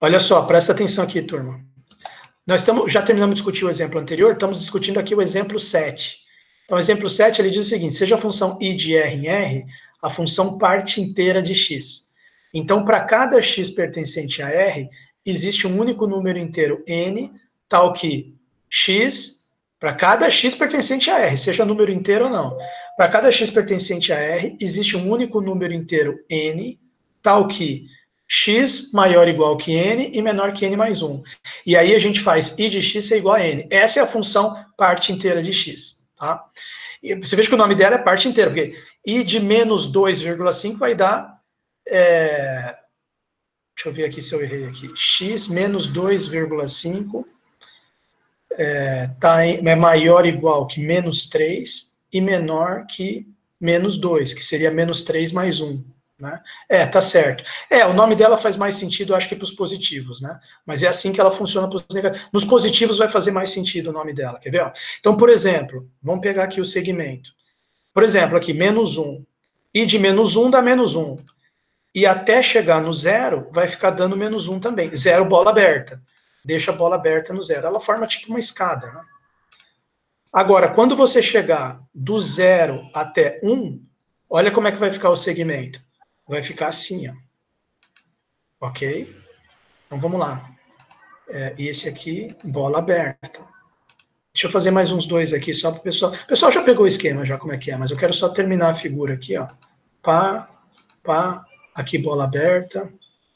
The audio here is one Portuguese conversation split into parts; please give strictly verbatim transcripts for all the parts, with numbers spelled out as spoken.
Olha só, presta atenção aqui, turma. Nós estamos, já terminamos de discutir o exemplo anterior, estamos discutindo aqui o exemplo sete. Então, o exemplo sete, ele diz o seguinte, seja a função I de R em R, a função parte inteira de x. Então, para cada x pertencente a R, existe um único número inteiro n, tal que x, para cada x pertencente a R, seja número inteiro ou não, para cada x pertencente a R, existe um único número inteiro n, tal que x maior ou igual que n e menor que n mais um. E aí a gente faz I de x é igual a n. Essa é a função parte inteira de x. Tá? E você veja que o nome dela é parte inteira, porque I de menos dois vírgula cinco vai dar... É, deixa eu ver aqui se eu errei aqui. X menos dois vírgula cinco é, tá em, é maior ou igual que menos três e menor que menos dois, que seria menos três mais um. Né? É, tá certo. É, o nome dela faz mais sentido, acho que para os positivos, né? Mas é assim que ela funciona para os negativos. Nos positivos vai fazer mais sentido o nome dela, quer ver? Então, por exemplo, vamos pegar aqui o segmento. Por exemplo, aqui, menos um. I de menos um dá menos um. E até chegar no zero, vai ficar dando menos um também. Zero, bola aberta. Deixa a bola aberta no zero. Ela forma tipo uma escada, né? Agora, quando você chegar do zero até um, olha como é que vai ficar o segmento. Vai ficar assim, ó. Ok? Então, vamos lá. É, e esse aqui, bola aberta. Deixa eu fazer mais uns dois aqui, só para o pessoal... O pessoal já pegou o esquema, já como é que é, mas eu quero só terminar a figura aqui, ó. Pá, pá, aqui bola aberta.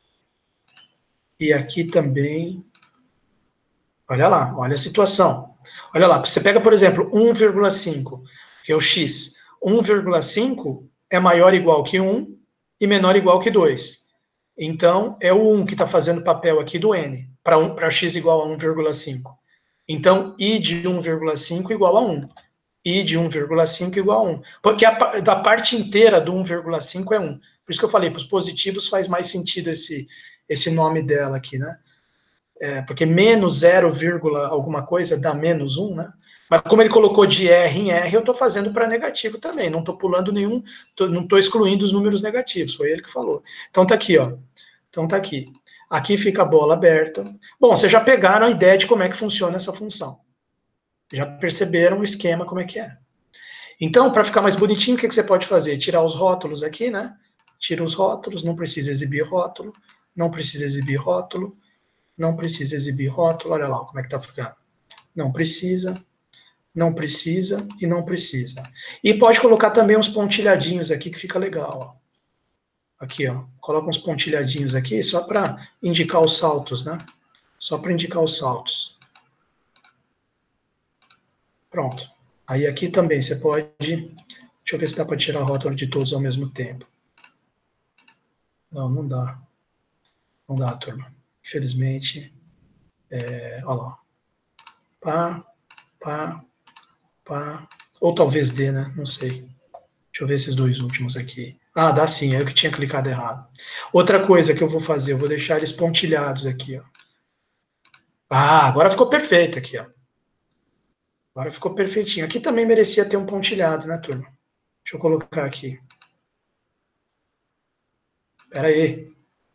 E aqui também... Olha lá, olha a situação. Olha lá, você pega, por exemplo, um vírgula cinco, que é o x. um vírgula cinco é maior ou igual que um e menor ou igual que dois. Então, é o um que está fazendo papel aqui do n, para um, para x igual a um vírgula cinco. Então, I de um vírgula cinco igual a um. I de um vírgula cinco igual a um. Porque a, da parte inteira do um vírgula cinco é um. Por isso que eu falei, para os positivos faz mais sentido esse, esse nome dela aqui, né? É, porque menos zero, alguma coisa dá menos um, né? Mas como ele colocou de R em R, eu estou fazendo para negativo também. Não estou pulando nenhum, tô, não estou excluindo os números negativos. Foi ele que falou. Então tá aqui, ó. Então tá aqui. Aqui fica a bola aberta. Bom, vocês já pegaram a ideia de como é que funciona essa função. Já perceberam o esquema, como é que é. Então, para ficar mais bonitinho, o que, que você pode fazer? Tirar os rótulos aqui, né? Tira os rótulos, não precisa exibir rótulo, não precisa exibir rótulo, não precisa exibir rótulo, olha lá como é que tá ficando. Não precisa, não precisa e não precisa. E pode colocar também uns pontilhadinhos aqui que fica legal, ó. Aqui, ó, coloca uns pontilhadinhos aqui só para indicar os saltos, né? Só para indicar os saltos. Pronto. Aí aqui também você pode... Deixa eu ver se dá para tirar a rótulo de todos ao mesmo tempo. Não, não dá. Não dá, turma. Infelizmente. É, olha lá. Pá, pá, pá. Ou talvez dê, né? Não sei. Deixa eu ver esses dois últimos aqui. Ah, dá sim, é eu que tinha clicado errado. Outra coisa que eu vou fazer, eu vou deixar eles pontilhados aqui, ó. Ah, agora ficou perfeito aqui, ó. Agora ficou perfeitinho. Aqui também merecia ter um pontilhado, né, turma? Deixa eu colocar aqui. Espera aí.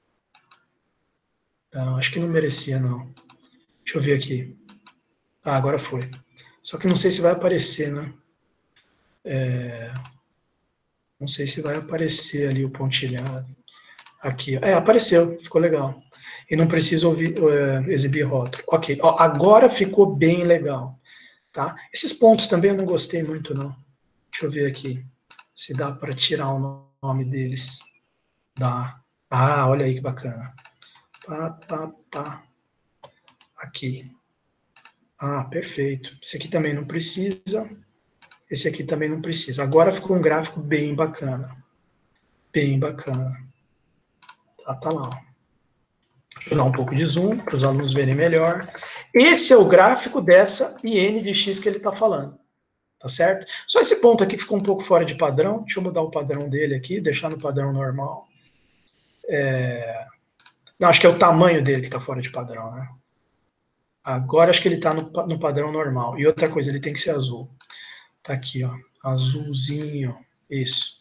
Não, acho que não merecia, não. Deixa eu ver aqui. Ah, agora foi. Só que não sei se vai aparecer, né? É... Não sei se vai aparecer ali o pontilhado. Aqui. É, apareceu. Ficou legal. E não precisa ouvir, uh, exibir rótulo. Ok. Ó, agora ficou bem legal. Tá? Esses pontos também eu não gostei muito, não. Deixa eu ver aqui se dá para tirar o nome deles. Dá. Ah, olha aí que bacana. Pá, pá, pá. Aqui. Ah, perfeito. Esse aqui também não precisa. Esse aqui também não precisa. Agora ficou um gráfico bem bacana. Bem bacana. Tá, tá lá. Deixa eu dar um pouco de zoom para os alunos verem melhor. Esse é o gráfico dessa I N de x que ele está falando. Tá certo? Só esse ponto aqui ficou um pouco fora de padrão. Deixa eu mudar o padrão dele aqui, deixar no padrão normal. É... Não, acho que é o tamanho dele que está fora de padrão, né? Agora acho que ele está no, no padrão normal. E outra coisa, ele tem que ser azul. Tá aqui, ó. Azulzinho. Isso.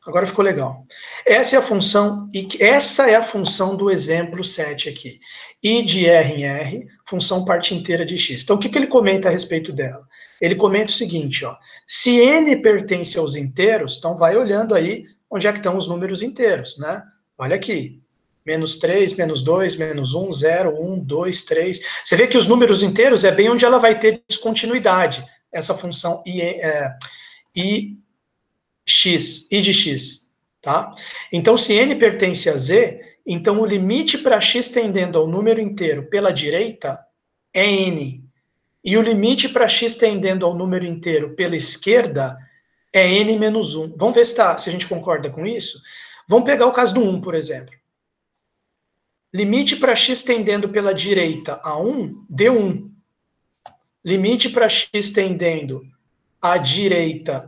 Agora ficou legal. Essa é a função, e essa é a função do exemplo sete aqui. I de R em R, função parte inteira de x. Então, o que, que ele comenta a respeito dela? Ele comenta o seguinte, ó, se n pertence aos inteiros, então vai olhando aí onde é que estão os números inteiros, né? Olha aqui, menos três, menos dois, menos um, zero, um, dois, três. Você vê que os números inteiros é bem onde ela vai ter descontinuidade, essa função I, é, I x, I de x, tá? Então, se n pertence a z, então o limite para x tendendo ao número inteiro pela direita é n. E o limite para x tendendo ao número inteiro pela esquerda é n menos um. Vamos ver se, tá, se a gente concorda com isso? Vamos pegar o caso do um, por exemplo. Limite para x tendendo pela direita a um, deu um. Limite para x tendendo à direita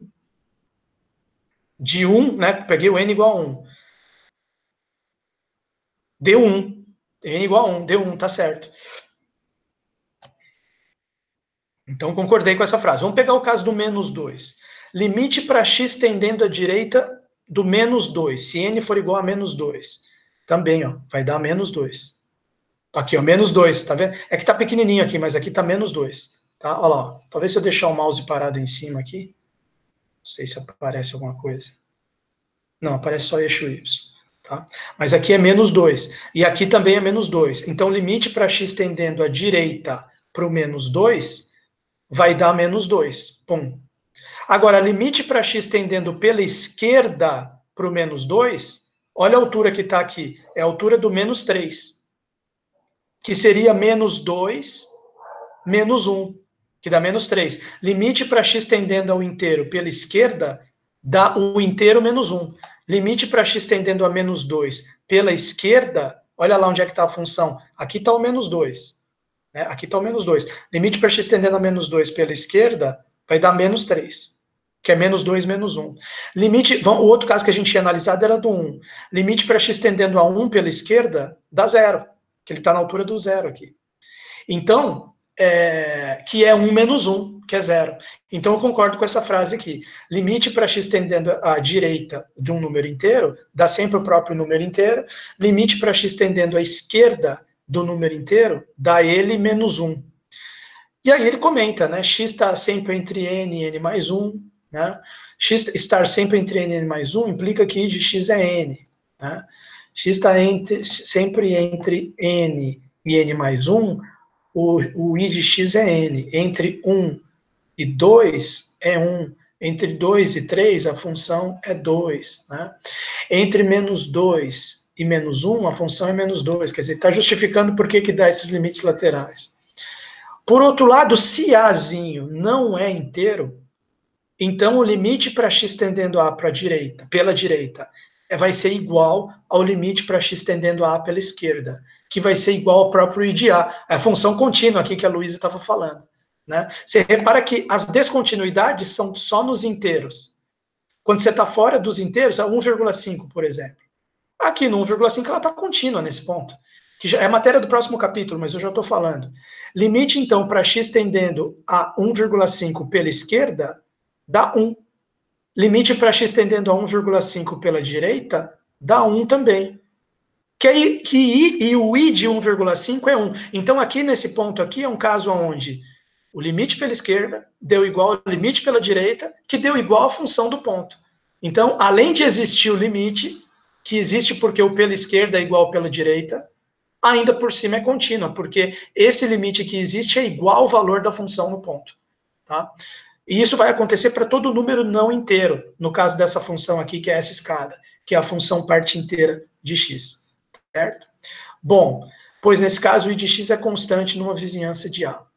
de um, né? Peguei o n igual a um. Deu um. N igual a um, deu um, tá certo. Então, concordei com essa frase. Vamos pegar o caso do menos dois. Limite para x tendendo à direita do menos dois. Se n for igual a menos dois. Também, ó, vai dar menos dois. Aqui, ó, menos dois, tá vendo? É que tá pequenininho aqui, mas aqui tá menos dois. Tá? Olha lá, ó. Talvez se eu deixar o mouse parado em cima aqui, não sei se aparece alguma coisa. Não, aparece só eixo Y. Tá? Mas aqui é menos dois. E aqui também é menos dois. Então, limite para x tendendo à direita para o menos dois vai dar menos dois. Pum. Agora, limite para x tendendo pela esquerda para o menos dois, olha a altura que está aqui. É a altura do menos três. Que seria menos dois, menos um, que dá menos três. Limite para x tendendo ao inteiro pela esquerda, dá o inteiro menos um. Limite para x tendendo a menos dois pela esquerda, olha lá onde é que está a função. Aqui está o menos dois. Né? Aqui está o menos dois. Limite para x tendendo a menos dois pela esquerda, vai dar menos três. Que é menos dois, menos um. Limite, o outro caso que a gente tinha analisado era do um. Limite para x tendendo a um pela esquerda, dá zero. Que ele está na altura do zero aqui. Então, é, que é um menos um, que é zero. Então, eu concordo com essa frase aqui. Limite para x tendendo à direita de um número inteiro, dá sempre o próprio número inteiro. Limite para x tendendo à esquerda do número inteiro, dá ele menos um. E aí ele comenta, né? X está sempre entre n e n mais um. Né? X estar sempre entre n e n mais um implica que I de x é n. Né? X está entre, sempre entre n e n mais um, o, o I de x é n. Entre um e dois é um. Entre dois e três, a função é dois. Né? Entre menos dois e menos um, a função é menos dois. Quer dizer, está justificando por que, que dá esses limites laterais. Por outro lado, se Azinho não é inteiro, então o limite para x tendendo a para a direita, pela direita, vai ser igual ao limite para x tendendo a pela esquerda, que vai ser igual ao próprio I de A, a função contínua aqui que a Luísa estava falando. Né? Você repara que as descontinuidades são só nos inteiros. Quando você está fora dos inteiros, é um vírgula cinco, por exemplo. Aqui no um vírgula cinco ela está contínua nesse ponto, que já é matéria do próximo capítulo, mas eu já estou falando. Limite, então, para x tendendo a um vírgula cinco pela esquerda, dá um. Limite para x tendendo a um vírgula cinco pela direita, dá um também. Que, aí, que I, e o I de um vírgula cinco é um. Então, aqui nesse ponto aqui é um caso onde o limite pela esquerda deu igual ao limite pela direita, que deu igual à função do ponto. Então, além de existir o limite, que existe porque o pela esquerda é igual ao pela direita, ainda por cima é contínua, porque esse limite que existe é igual ao valor da função no ponto. Tá? E isso vai acontecer para todo número não inteiro, no caso dessa função aqui, que é essa escada, que é a função parte inteira de x. Certo? Bom, pois nesse caso o I de x é constante numa vizinhança de A.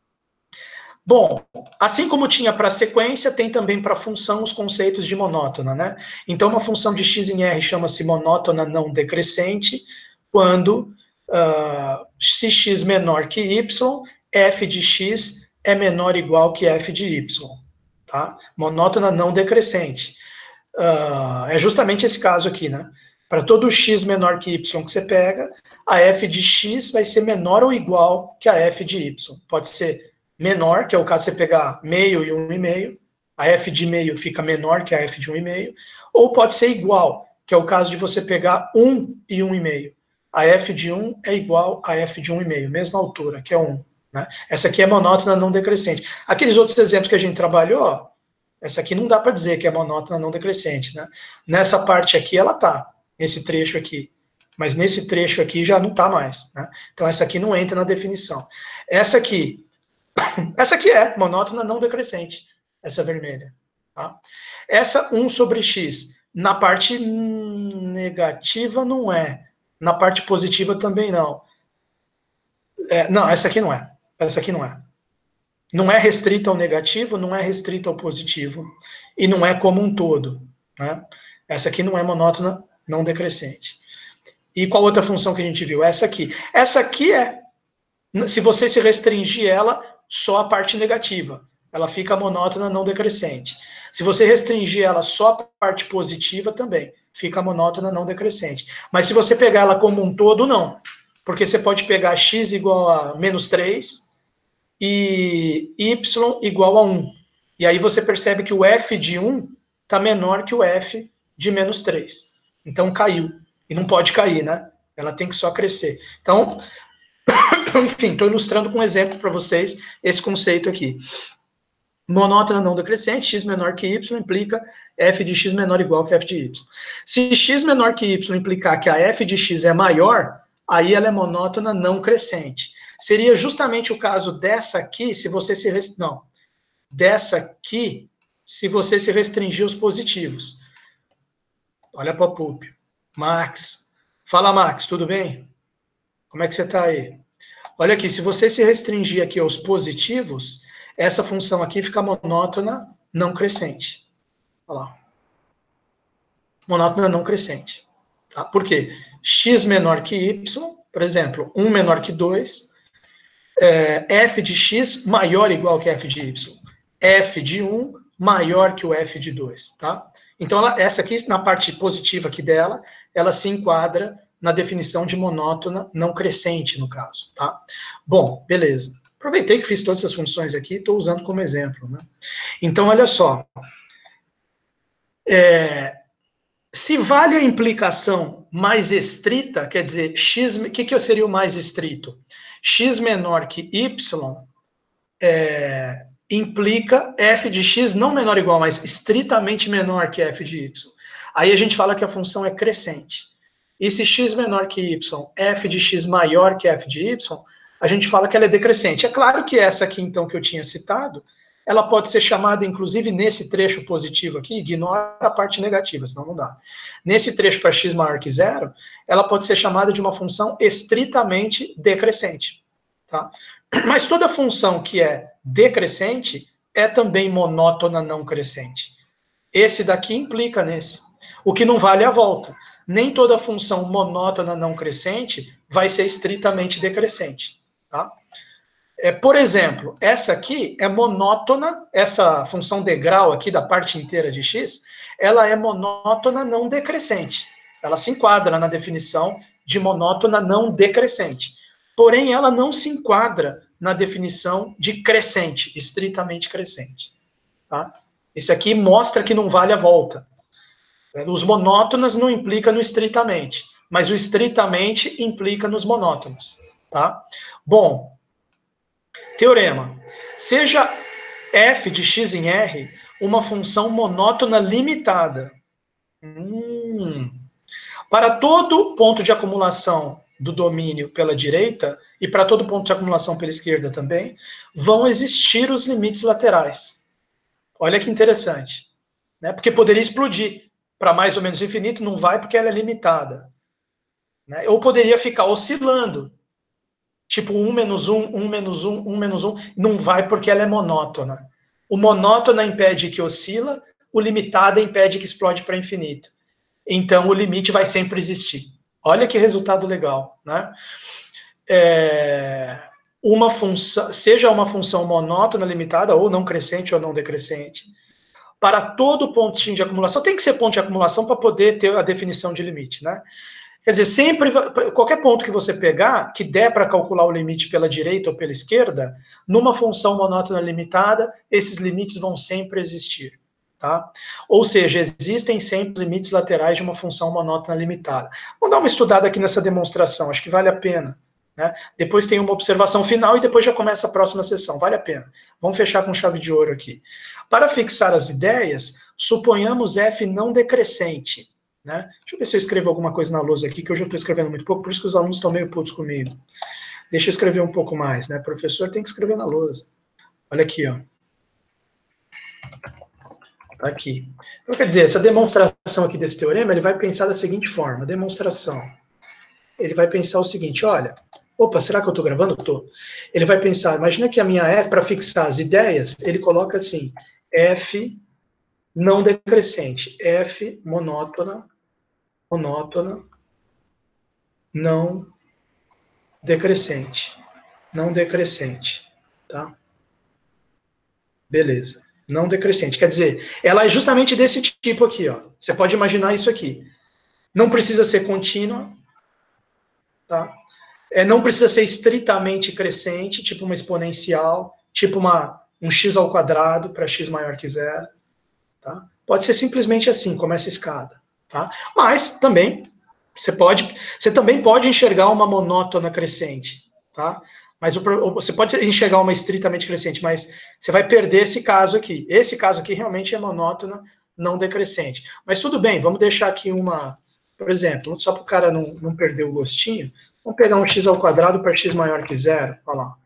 Bom, assim como tinha para sequência, tem também para função os conceitos de monótona, né? Então, uma função de x em R chama-se monótona não decrescente, quando, uh, se x menor que y, f de x é menor ou igual que f de y, tá? Monótona não decrescente. Uh, é justamente esse caso aqui, né? Para todo x menor que y que você pega, a f de x vai ser menor ou igual que a f de y. Pode ser menor, que é o caso de você pegar meio e um e meio, a f de meio fica menor que a f de um e meio, ou pode ser igual, que é o caso de você pegar um e um vírgula cinco. A f de um é igual a f de um vírgula cinco, mesma altura, que é um. Né? Essa aqui é monótona não decrescente. Aqueles outros exemplos que a gente trabalhou, ó, essa aqui não dá para dizer que é monótona não decrescente. Né? Nessa parte aqui ela tá, nesse trecho aqui. Mas nesse trecho aqui já não está mais. Né? Então essa aqui não entra na definição. Essa aqui, essa aqui é monótona não decrescente, essa vermelha. Tá? Essa um sobre x, na parte negativa não é, na parte positiva também não. É, não, essa aqui não é. Essa aqui não é. Não é restrita ao negativo, não é restrita ao positivo, e não é como um todo. Né? Essa aqui não é monótona não decrescente. E qual outra função que a gente viu? Essa aqui. Essa aqui é, se você se restringir ela, só a parte negativa. Ela fica monótona não decrescente. Se você restringir ela só a parte positiva, também fica monótona não decrescente. Mas se você pegar ela como um todo, não. Porque você pode pegar x igual a menos três e y igual a um. E aí você percebe que o f de um está menor que o f de menos três. Então caiu. E não pode cair, né? Ela tem que só crescer. Então, enfim, estou ilustrando com um exemplo para vocês esse conceito aqui. Monótona não decrescente, x menor que y, implica f de x menor ou igual que f de y. Se x menor que y implicar que a f de x é maior, aí ela é monótona não crescente. Seria justamente o caso dessa aqui, se você se... Rest... Não. Dessa aqui, se você se restringir aos positivos. Olha para o púlpito. Max. Fala, Max, tudo bem? Como é que você está aí? Olha aqui, se você se restringir aqui aos positivos, essa função aqui fica monótona não crescente. Olha lá. Monótona não crescente. Tá? Por quê? X menor que y, por exemplo, um menor que dois, é, f de x maior ou igual que f de y. F de um maior que o f de dois, tá? Então, ela, essa aqui, na parte positiva aqui dela, ela se enquadra na definição de monótona não crescente, no caso, tá? Bom, beleza. Aproveitei que fiz todas essas funções aqui, estou usando como exemplo, né? Então, olha só. É, se vale a implicação mais estrita, quer dizer, x, o que, que seria o mais estrito? X menor que y, é, implica f de x não menor ou igual, mas estritamente menor que f de y. Aí a gente fala que a função é crescente. E se x menor que y, f de x maior que f de y, a gente fala que ela é decrescente. É claro que essa aqui, então, que eu tinha citado, ela pode ser chamada, inclusive, nesse trecho positivo aqui, ignora a parte negativa, senão não dá. Nesse trecho para x maior que zero, ela pode ser chamada de uma função estritamente decrescente. Tá? Mas toda função que é decrescente é também monótona não crescente. Esse daqui implica nesse. O que não vale é a volta. Nem toda função monótona não crescente vai ser estritamente decrescente. Tá? É, por exemplo, essa aqui é monótona, essa função degrau aqui da parte inteira de x, ela é monótona não decrescente. Ela se enquadra na definição de monótona não decrescente. Porém, ela não se enquadra na definição de crescente, estritamente crescente. Tá? Esse aqui mostra que não vale a volta. Os monótonas não implica no estritamente, mas o estritamente implica nos monótonos. Tá? Bom, teorema. Seja f de x em R uma função monótona limitada. Hum. Para todo ponto de acumulação do domínio pela direita, e para todo ponto de acumulação pela esquerda também, vão existir os limites laterais. Olha que interessante. Né? Porque poderia explodir para mais ou menos infinito, não vai porque ela é limitada. Né? Ou poderia ficar oscilando. Tipo um menos um, um menos um, um menos um, não vai porque ela é monótona. O monótona impede que oscila, o limitada impede que explode para infinito. Então, o limite vai sempre existir. Olha que resultado legal, né? É, uma função, seja uma função monótona limitada, ou não crescente ou não decrescente, para todo pontinho de acumulação, tem que ser ponto de acumulação para poder ter a definição de limite, né? Quer dizer, sempre, qualquer ponto que você pegar, que der para calcular o limite pela direita ou pela esquerda, numa função monótona limitada, esses limites vão sempre existir. tá? Ou seja, existem sempre limites laterais de uma função monótona limitada. Vamos dar uma estudada aqui nessa demonstração, acho que vale a pena, né? Depois tem uma observação final e depois já começa a próxima sessão, vale a pena. Vamos fechar com chave de ouro aqui. Para fixar as ideias, suponhamos f não decrescente, né? Deixa eu ver se eu escrevo alguma coisa na lousa aqui, que hoje eu estou escrevendo muito pouco, por isso que os alunos estão meio putos comigo. Deixa eu escrever um pouco mais, né? O professor tem que escrever na lousa. Olha aqui, ó. Tá aqui. Então, quer dizer, essa demonstração aqui desse teorema, ele vai pensar da seguinte forma, demonstração. Ele vai pensar o seguinte, olha, opa, será que eu estou gravando? Estou. Ele vai pensar, imagina que a minha F, para fixar as ideias, ele coloca assim, F não decrescente, F monótona, monótona, não decrescente, não decrescente, tá? Beleza. Não decrescente. Quer dizer, ela é justamente desse tipo aqui, ó. Você pode imaginar isso aqui. Não precisa ser contínua, tá? É, não precisa ser estritamente crescente, tipo uma exponencial, tipo uma, um x ao quadrado para x maior que zero, tá? Pode ser simplesmente assim, como essa escada, tá? Mas também você pode, você também pode enxergar uma monótona crescente, tá? Mas o, você pode enxergar uma estritamente crescente, mas você vai perder esse caso aqui. Esse caso aqui realmente é monótona, não decrescente. Mas tudo bem, vamos deixar aqui uma, por exemplo, só para o cara não, não perder o gostinho, vamos pegar um x ao quadrado para x maior que zero, olha lá.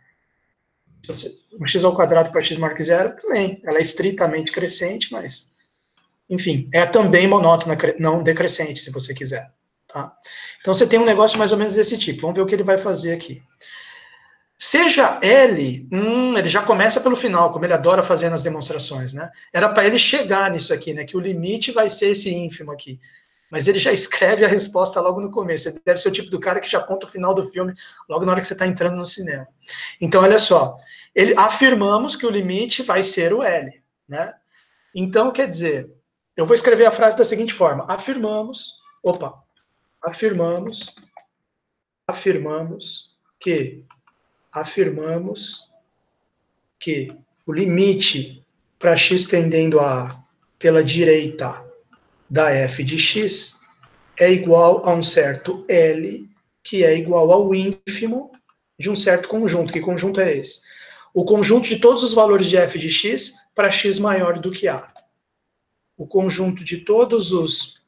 Um x ao quadrado para x maior que zero, também, ela é estritamente crescente, mas, enfim, é também monótona, não decrescente, se você quiser. Tá? Então você tem um negócio mais ou menos desse tipo, vamos ver o que ele vai fazer aqui. Seja L, hum, ele já começa pelo final, como ele adora fazer nas demonstrações, né? Era para ele chegar nisso aqui, né? Que o limite vai ser esse ínfimo aqui. Mas ele já escreve a resposta logo no começo. Ele deve ser o tipo do cara que já conta o final do filme logo na hora que você está entrando no cinema. Então, olha só. Ele, afirmamos que o limite vai ser o L, né? Então, quer dizer, eu vou escrever a frase da seguinte forma. Afirmamos, opa, afirmamos, afirmamos que afirmamos que o limite para x tendendo a A pela direita da f de x é igual a um certo L, que é igual ao ínfimo de um certo conjunto. Que conjunto é esse? O conjunto de todos os valores de f de x para x maior do que A. O conjunto de todos os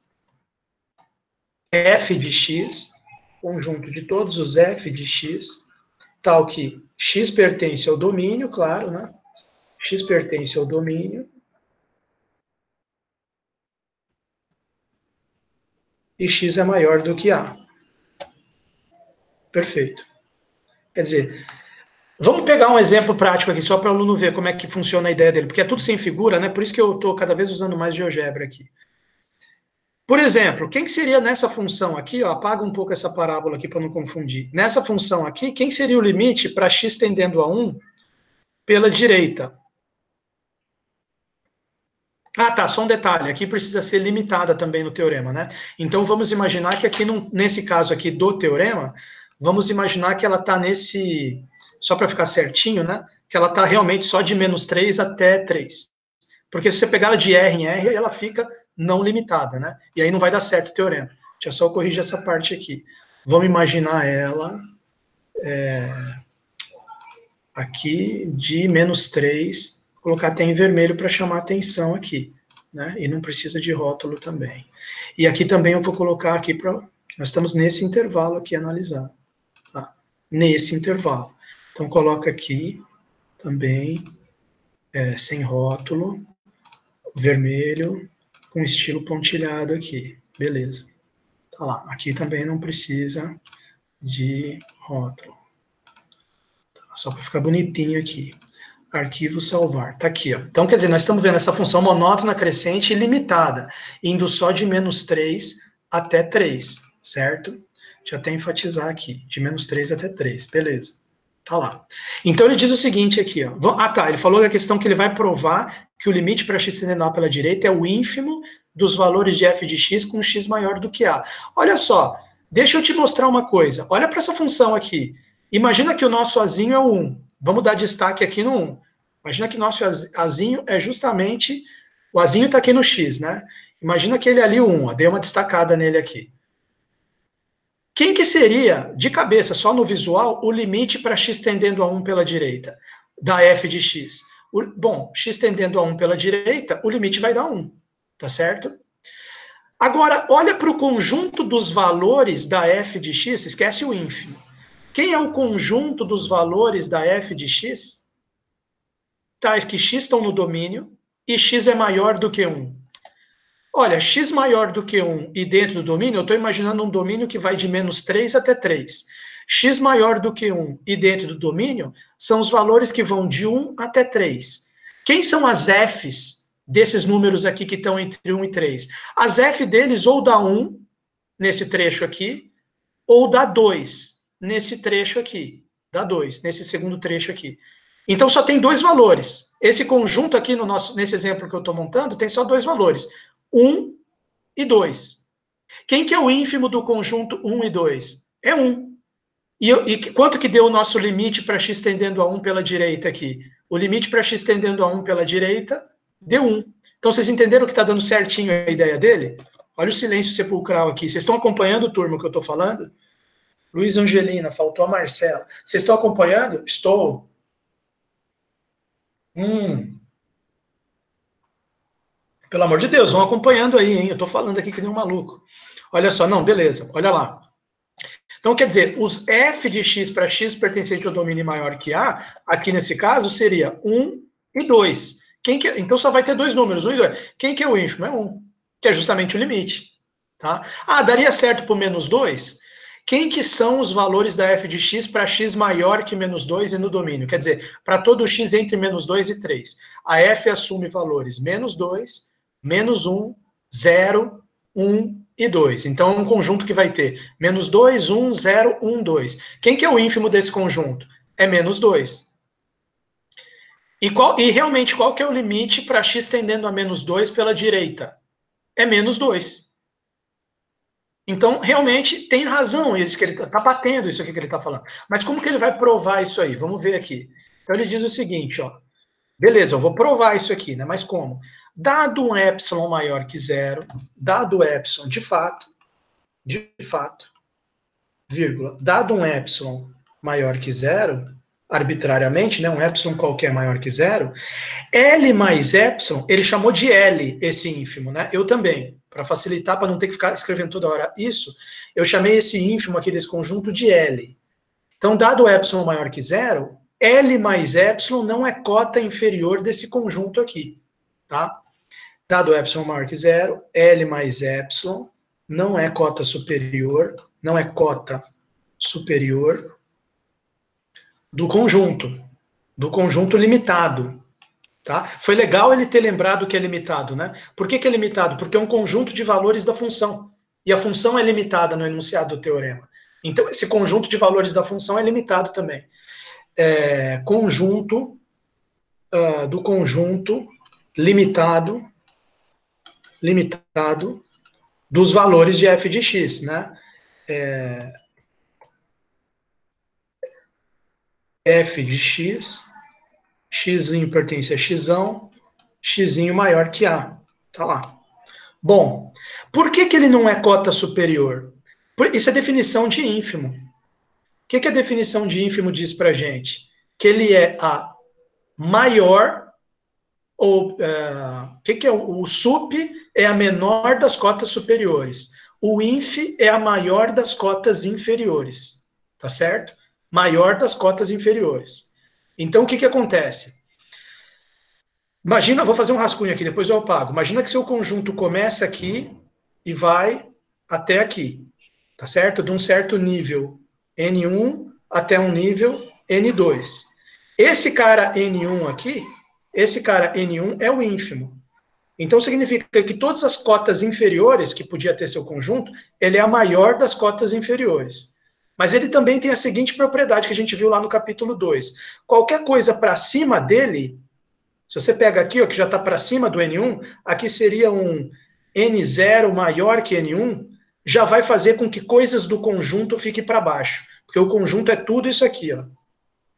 f de x, conjunto de todos os f de x, tal que x pertence ao domínio, claro, né? X pertence ao domínio. E x é maior do que A. Perfeito. Quer dizer, vamos pegar um exemplo prático aqui, só para o aluno ver como é que funciona a ideia dele, porque é tudo sem figura, né? Por isso que eu estou cada vez usando mais GeoGebra aqui. Por exemplo, quem que seria nessa função aqui, ó, apaga um pouco essa parábola aqui para não confundir. Nessa função aqui, quem seria o limite para x tendendo a um pela direita? Ah, tá, só um detalhe, aqui precisa ser limitada também no teorema, né? Então, vamos imaginar que aqui, num, nesse caso aqui do teorema, vamos imaginar que ela está nesse, só para ficar certinho, né? Que ela está realmente só de menos três até três. Porque se você pegar ela de R em R, ela fica não limitada, né? E aí não vai dar certo o teorema. Deixa eu só corrigir essa parte aqui. Vamos imaginar ela é, aqui de menos três, colocar até em vermelho para chamar a atenção aqui, né? E não precisa de rótulo também. E aqui também eu vou colocar aqui para... Nós estamos nesse intervalo aqui analisando, tá? Nesse intervalo. Então coloca aqui também, é, sem rótulo, vermelho, com estilo pontilhado aqui. Beleza. Tá lá. Aqui também não precisa de rótulo. Tá, só para ficar bonitinho aqui. Arquivo salvar. Tá aqui, ó. Então, quer dizer, nós estamos vendo essa função monótona crescente ilimitada, indo só de menos três até três, certo? Deixa eu até enfatizar aqui. De menos três até três. Beleza. Tá lá. Então, ele diz o seguinte aqui, ó. Ah, tá. Ele falou da questão que ele vai provar que o limite para x tendendo a A pela direita é o ínfimo dos valores de f de x com x maior do que A. Olha só. Deixa eu te mostrar uma coisa. Olha para essa função aqui. Imagina que o nosso azinho é o um. Vamos dar destaque aqui no um. Imagina que nosso azinho é justamente O Azinho está aqui no X, né? Imagina aquele ali, o um, ó, dei uma destacada nele aqui. Quem que seria, de cabeça, só no visual, o limite para x tendendo a um pela direita, da f de x? O, bom, x tendendo a um pela direita, o limite vai dar um, tá certo? Agora, olha para o conjunto dos valores da f de x, esquece o ínfimo. Quem é o conjunto dos valores da f de x? Tais que x estão no domínio e x é maior do que um. Olha, x maior do que um e dentro do domínio, eu estou imaginando um domínio que vai de menos três até três. X maior do que um e dentro do domínio são os valores que vão de um até três. Quem são as f's desses números aqui que estão entre um e três? As f deles ou dá um, nesse trecho aqui, ou dá dois, nesse trecho aqui. Dá dois, nesse segundo trecho aqui. Então só tem dois valores. Esse conjunto aqui, no nosso, nesse exemplo que eu estou montando, tem só dois valores. um e dois. Quem que é o ínfimo do conjunto um e dois? É um. E, e quanto que deu o nosso limite para x tendendo a um pela direita aqui? O limite para x tendendo a um pela direita deu um. Então, vocês entenderam que está dando certinho a ideia dele? Olha o silêncio sepulcral aqui. Vocês estão acompanhando, turma, o que eu estou falando? Luiz Angelina, faltou a Marcela. Vocês estão acompanhando? Estou. Hum... Pelo amor de Deus, vão acompanhando aí, hein? Eu estou falando aqui que nem um maluco. Olha só, não, beleza, olha lá. Então, quer dizer, os f de x para x pertencente ao domínio maior que A, aqui nesse caso, seria um e dois. Quem que, então, só vai ter dois números, um e dois. Quem que é o ínfimo? É um, que é justamente o limite. Tá? Ah, daria certo para o menos dois? Quem que são os valores da f de x para x maior que menos dois e no domínio? Quer dizer, para todo x entre menos dois e três. A f assume valores menos dois, menos um, zero, um e dois. Então, é um conjunto que vai ter menos dois, um, zero, um, dois. Quem que é o ínfimo desse conjunto? É menos dois. E, qual, e realmente, qual que é o limite para x tendendo a menos dois pela direita? É menos dois. Então, realmente, tem razão isso que ele está batendo, isso aqui que ele está falando. Mas como que ele vai provar isso aí? Vamos ver aqui. Então, ele diz o seguinte, ó. Beleza, eu vou provar isso aqui, né? Mas como? Dado um epsilon maior que zero, dado epsilon de fato, de fato, vírgula, dado um epsilon maior que zero, arbitrariamente, né, um epsilon qualquer maior que zero, L mais epsilon, ele chamou de L esse ínfimo, né? Eu também, para facilitar, para não ter que ficar escrevendo toda hora isso, eu chamei esse ínfimo aqui desse conjunto de L. Então, dado epsilon maior que zero, L mais epsilon não é cota inferior desse conjunto aqui, tá? Dado epsilon maior que zero, L mais epsilon não é cota superior, não é cota superior do conjunto, do conjunto limitado, tá? Foi legal ele ter lembrado que é limitado, né? Por que que é limitado? Porque é um conjunto de valores da função, e a função é limitada no enunciado do teorema. Então, esse conjunto de valores da função é limitado também. É, conjunto uh, do conjunto limitado limitado dos valores de f de x, né? É, f de x, x pertence a x, x maior que a. Tá lá. Bom, por que que ele não é cota superior? Isso é definição de ínfimo. O que que a definição de ínfimo diz pra gente? Que ele é a maior, ou uh, o que que é o, o sup é a menor das cotas superiores. O inf é a maior das cotas inferiores. Tá certo? Maior das cotas inferiores. Então, o que que acontece? Imagina, vou fazer um rascunho aqui, depois eu apago. Imagina que seu conjunto começa aqui e vai até aqui. Tá certo? De um certo nível N um até um nível N dois. Esse cara N um aqui, esse cara N um é o ínfimo. Então, significa que todas as cotas inferiores que podia ter seu conjunto, ele é a maior das cotas inferiores. Mas ele também tem a seguinte propriedade que a gente viu lá no capítulo dois. Qualquer coisa para cima dele, se você pega aqui, ó, que já está para cima do N um, aqui seria um N zero maior que N um, já vai fazer com que coisas do conjunto fiquem para baixo. Porque o conjunto é tudo isso aqui, ó.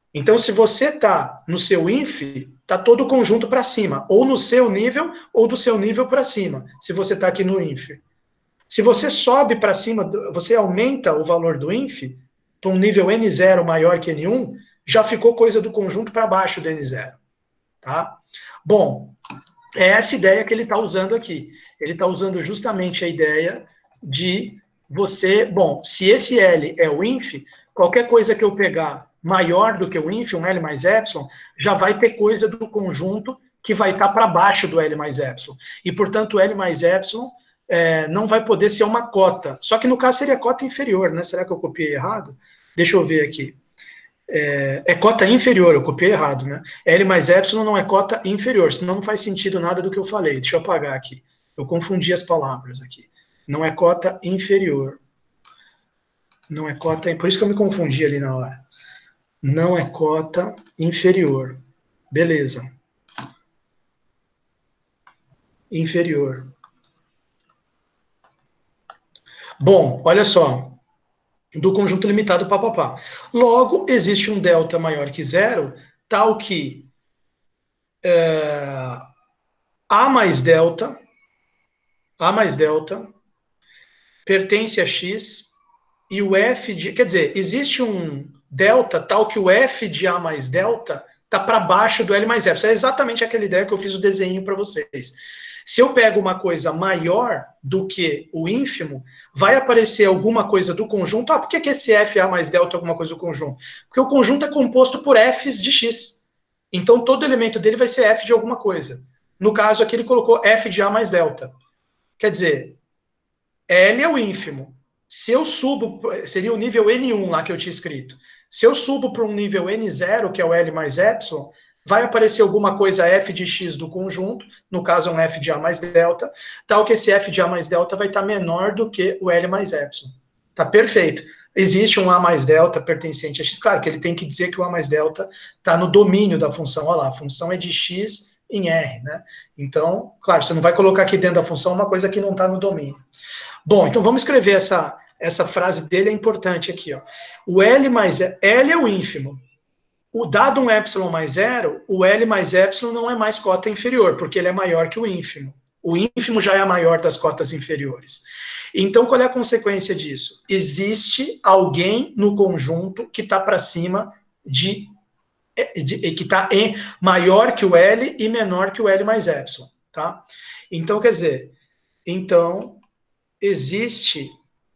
Então, se você está no seu inf, está todo o conjunto para cima, ou no seu nível, ou do seu nível para cima, se você está aqui no inf. Se você sobe para cima, você aumenta o valor do inf para um nível N zero maior que N um, já ficou coisa do conjunto para baixo do N zero. Tá? Bom, é essa ideia que ele está usando aqui. Ele está usando justamente a ideia de você... Bom, se esse L é o inf, qualquer coisa que eu pegar maior do que o inf, um L mais epsilon, já vai ter coisa do conjunto que vai estar para baixo do L mais epsilon. E, portanto, L mais epsilon é, não vai poder ser uma cota. Só que, no caso, seria cota inferior, né? Será que eu copiei errado? Deixa eu ver aqui. É, é cota inferior, eu copiei errado, né? L mais epsilon não é cota inferior, senão não faz sentido nada do que eu falei. Deixa eu apagar aqui. Eu confundi as palavras aqui. Não é cota inferior. Não é cota... Por isso que eu me confundi ali na hora. Não é cota inferior. Beleza. Inferior. Bom, olha só. Do conjunto limitado, papapá. Logo, existe um delta maior que zero, tal que é, A mais delta, A mais delta, pertence a X, e o F de... Quer dizer, existe um delta tal que o F de A mais delta está para baixo do L mais epsilon. É exatamente aquela ideia que eu fiz o desenho para vocês. Se eu pego uma coisa maior do que o ínfimo, vai aparecer alguma coisa do conjunto. Ah, por que, que esse F A mais delta é alguma coisa do conjunto? Porque o conjunto é composto por Fs de X. Então, todo elemento dele vai ser F de alguma coisa. No caso aqui, ele colocou F de A mais delta. Quer dizer, L é o ínfimo. Se eu subo, seria o nível N um lá que eu tinha escrito. Se eu subo para um nível N zero, que é o L mais epsilon, vai aparecer alguma coisa F de X do conjunto, no caso um F de A mais delta, tal que esse F de A mais delta vai estar menor do que o L mais epsilon. Tá perfeito. Existe um A mais delta pertencente a X, claro que ele tem que dizer que o A mais delta está no domínio da função. Olha lá, a função é de X em R, né? Então, claro, você não vai colocar aqui dentro da função uma coisa que não está no domínio. Bom, então vamos escrever essa, essa frase dele, é importante aqui, ó. O L mais... L é o ínfimo. O dado um epsilon mais zero, o L mais epsilon não é mais cota inferior, porque ele é maior que o ínfimo. O ínfimo já é a maior das cotas inferiores. Então, qual é a consequência disso? Existe alguém no conjunto que está para cima de, de... que está maior que o L e menor que o L mais epsilon, tá? Então, quer dizer, então... existe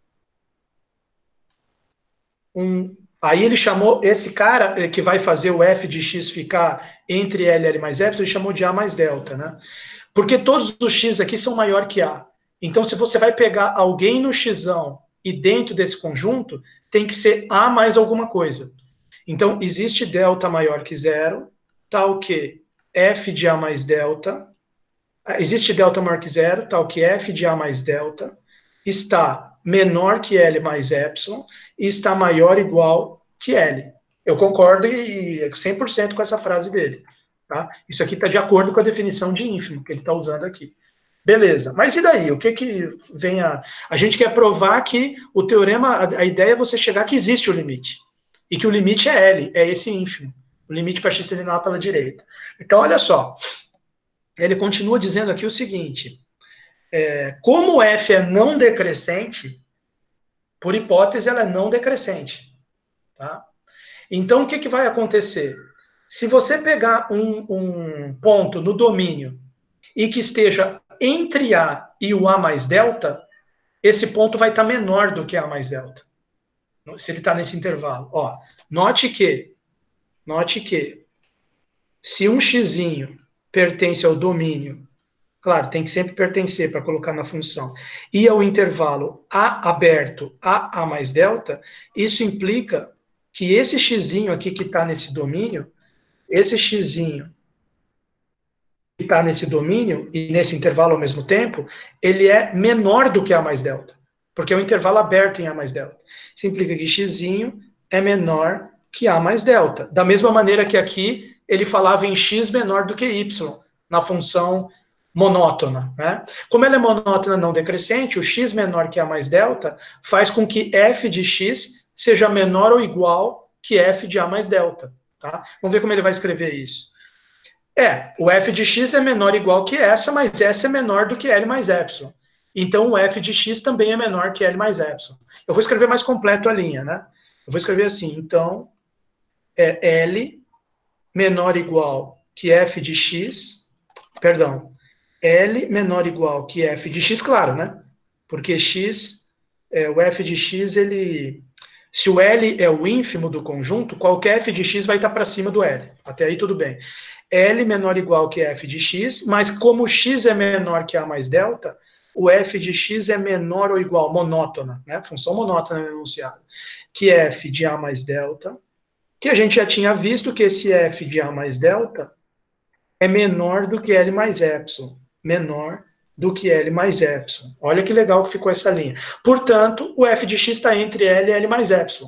um... Aí ele chamou esse cara que vai fazer o F de X ficar entre L e L mais epsilon, ele chamou de A mais delta, né? Porque todos os X aqui são maior que A. Então, se você vai pegar alguém no Xão e dentro desse conjunto, tem que ser A mais alguma coisa. Então, existe delta maior que zero, tal que F de A mais delta... Existe delta maior que zero, tal que F de A mais delta está menor que L mais epsilon e está maior ou igual que L. Eu concordo e cem por cento com essa frase dele. Tá? Isso aqui está de acordo com a definição de ínfimo que ele está usando aqui. Beleza, mas e daí? O que que vem a... A gente quer provar que o teorema, a ideia é você chegar que existe o limite. E que o limite é L, é esse ínfimo. O limite para X terminal pela direita. Então, olha só. Ele continua dizendo aqui o seguinte... É, como F é não decrescente, por hipótese, ela é não decrescente. Tá? Então, o que, que vai acontecer? Se você pegar um, um ponto no domínio e que esteja entre A e o A mais delta, esse ponto vai estar menor do que A mais delta. Se ele está nesse intervalo. Ó, note que, note que, se um xzinho pertence ao domínio, claro, tem que sempre pertencer para colocar na função. E ao intervalo A aberto a A mais delta, isso implica que esse xzinho aqui que está nesse domínio, esse xzinho que está nesse domínio e nesse intervalo ao mesmo tempo, ele é menor do que A mais delta, porque é um intervalo aberto em A mais delta. Isso implica que xzinho é menor que A mais delta. Da mesma maneira que aqui ele falava em x menor do que y, na função monótona, né? Como ela é monótona não decrescente, o x menor que A mais delta faz com que f de x seja menor ou igual que f de A mais delta. Tá? Vamos ver como ele vai escrever isso. É, o f de x é menor ou igual que essa, mas essa é menor do que L mais epsilon. Então, o f de x também é menor que L mais epsilon. Eu vou escrever mais completo a linha, né? Eu vou escrever assim, então, é L menor ou igual que f de x, perdão, L menor ou igual que f de x, claro, né? Porque x, é, o f de x, ele... Se o L é o ínfimo do conjunto, qualquer f de x vai estar para cima do L. Até aí tudo bem. L menor ou igual que f de x, mas como x é menor que a mais delta, o f de x é menor ou igual, monótona, né? Função monótona no enunciado, que f de a mais delta, que a gente já tinha visto que esse f de a mais delta é menor do que L mais epsilon, menor do que L mais epsilon. Olha que legal que ficou essa linha. Portanto, o f de x está entre L e L mais epsilon.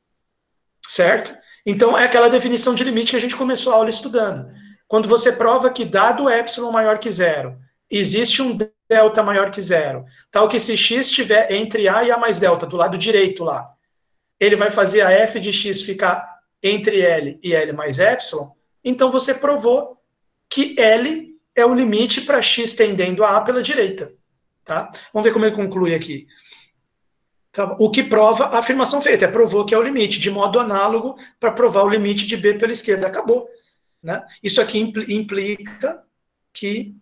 Certo? Então, é aquela definição de limite que a gente começou a aula estudando. Quando você prova que dado epsilon maior que zero, existe um delta maior que zero, tal que se x estiver entre a e a mais delta, do lado direito lá, ele vai fazer a f de x ficar entre L e L mais epsilon, então você provou que L é o limite para x tendendo a A pela direita. Tá? Vamos ver como ele conclui aqui. O que prova a afirmação feita, é provou que é o limite, de modo análogo para provar o limite de B pela esquerda. Acabou. Né? Isso aqui implica que,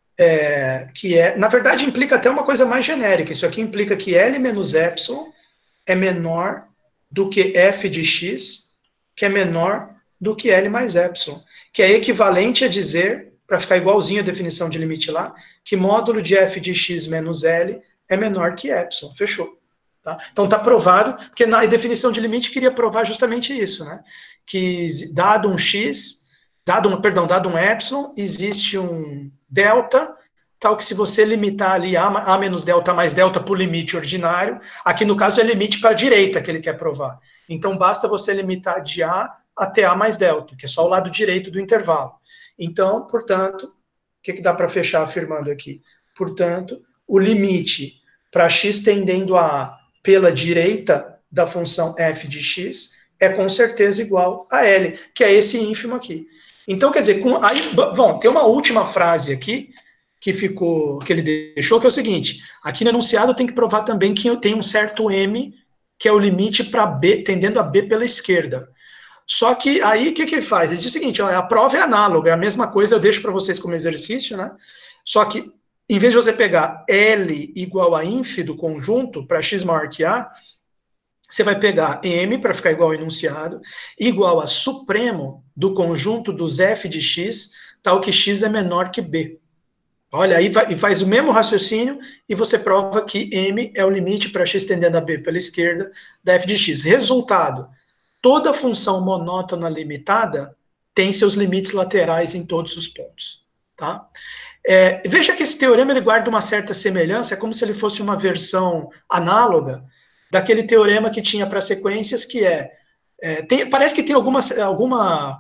é, que é, na verdade, implica até uma coisa mais genérica. Isso aqui implica que L menos epsilon é menor do que f de x, que é menor do que L mais epsilon, que é equivalente a dizer, para ficar igualzinho a definição de limite lá, que módulo de f de x menos L é menor que epsilon. Fechou. Tá? Então está provado, porque na definição de limite queria provar justamente isso, né? Que dado um x, dado um, perdão, dado um epsilon, existe um delta, tal que se você limitar ali a, a menos delta mais delta por limite ordinário, aqui no caso é limite para a direita que ele quer provar. Então basta você limitar de A até A mais delta, que é só o lado direito do intervalo. Então, portanto, o que, que dá para fechar afirmando aqui? Portanto, o limite para x tendendo a A pela direita da função f de x é com certeza igual a L, que é esse ínfimo aqui. Então, quer dizer, com, aí, bom, tem uma última frase aqui que ficou, que ele deixou, que é o seguinte: aqui no enunciado tem que provar também que tem um certo m, que é o limite para B, tendendo a B pela esquerda. Só que aí, o que, que ele faz? Ele diz o seguinte, ó, a prova é análoga, é a mesma coisa, eu deixo para vocês como exercício, né? Só que, em vez de você pegar L igual a inf do conjunto, para x maior que A, você vai pegar M, para ficar igual ao enunciado, igual a supremo do conjunto dos f de x, tal que x é menor que B. Olha, aí vai, e faz o mesmo raciocínio e você prova que M é o limite para x tendendo a B pela esquerda da f de x. Resultado, toda função monótona limitada tem seus limites laterais em todos os pontos. Tá? É, veja que esse teorema ele guarda uma certa semelhança, é como se ele fosse uma versão análoga daquele teorema que tinha para sequências, que é, é tem, parece que tem alguma, alguma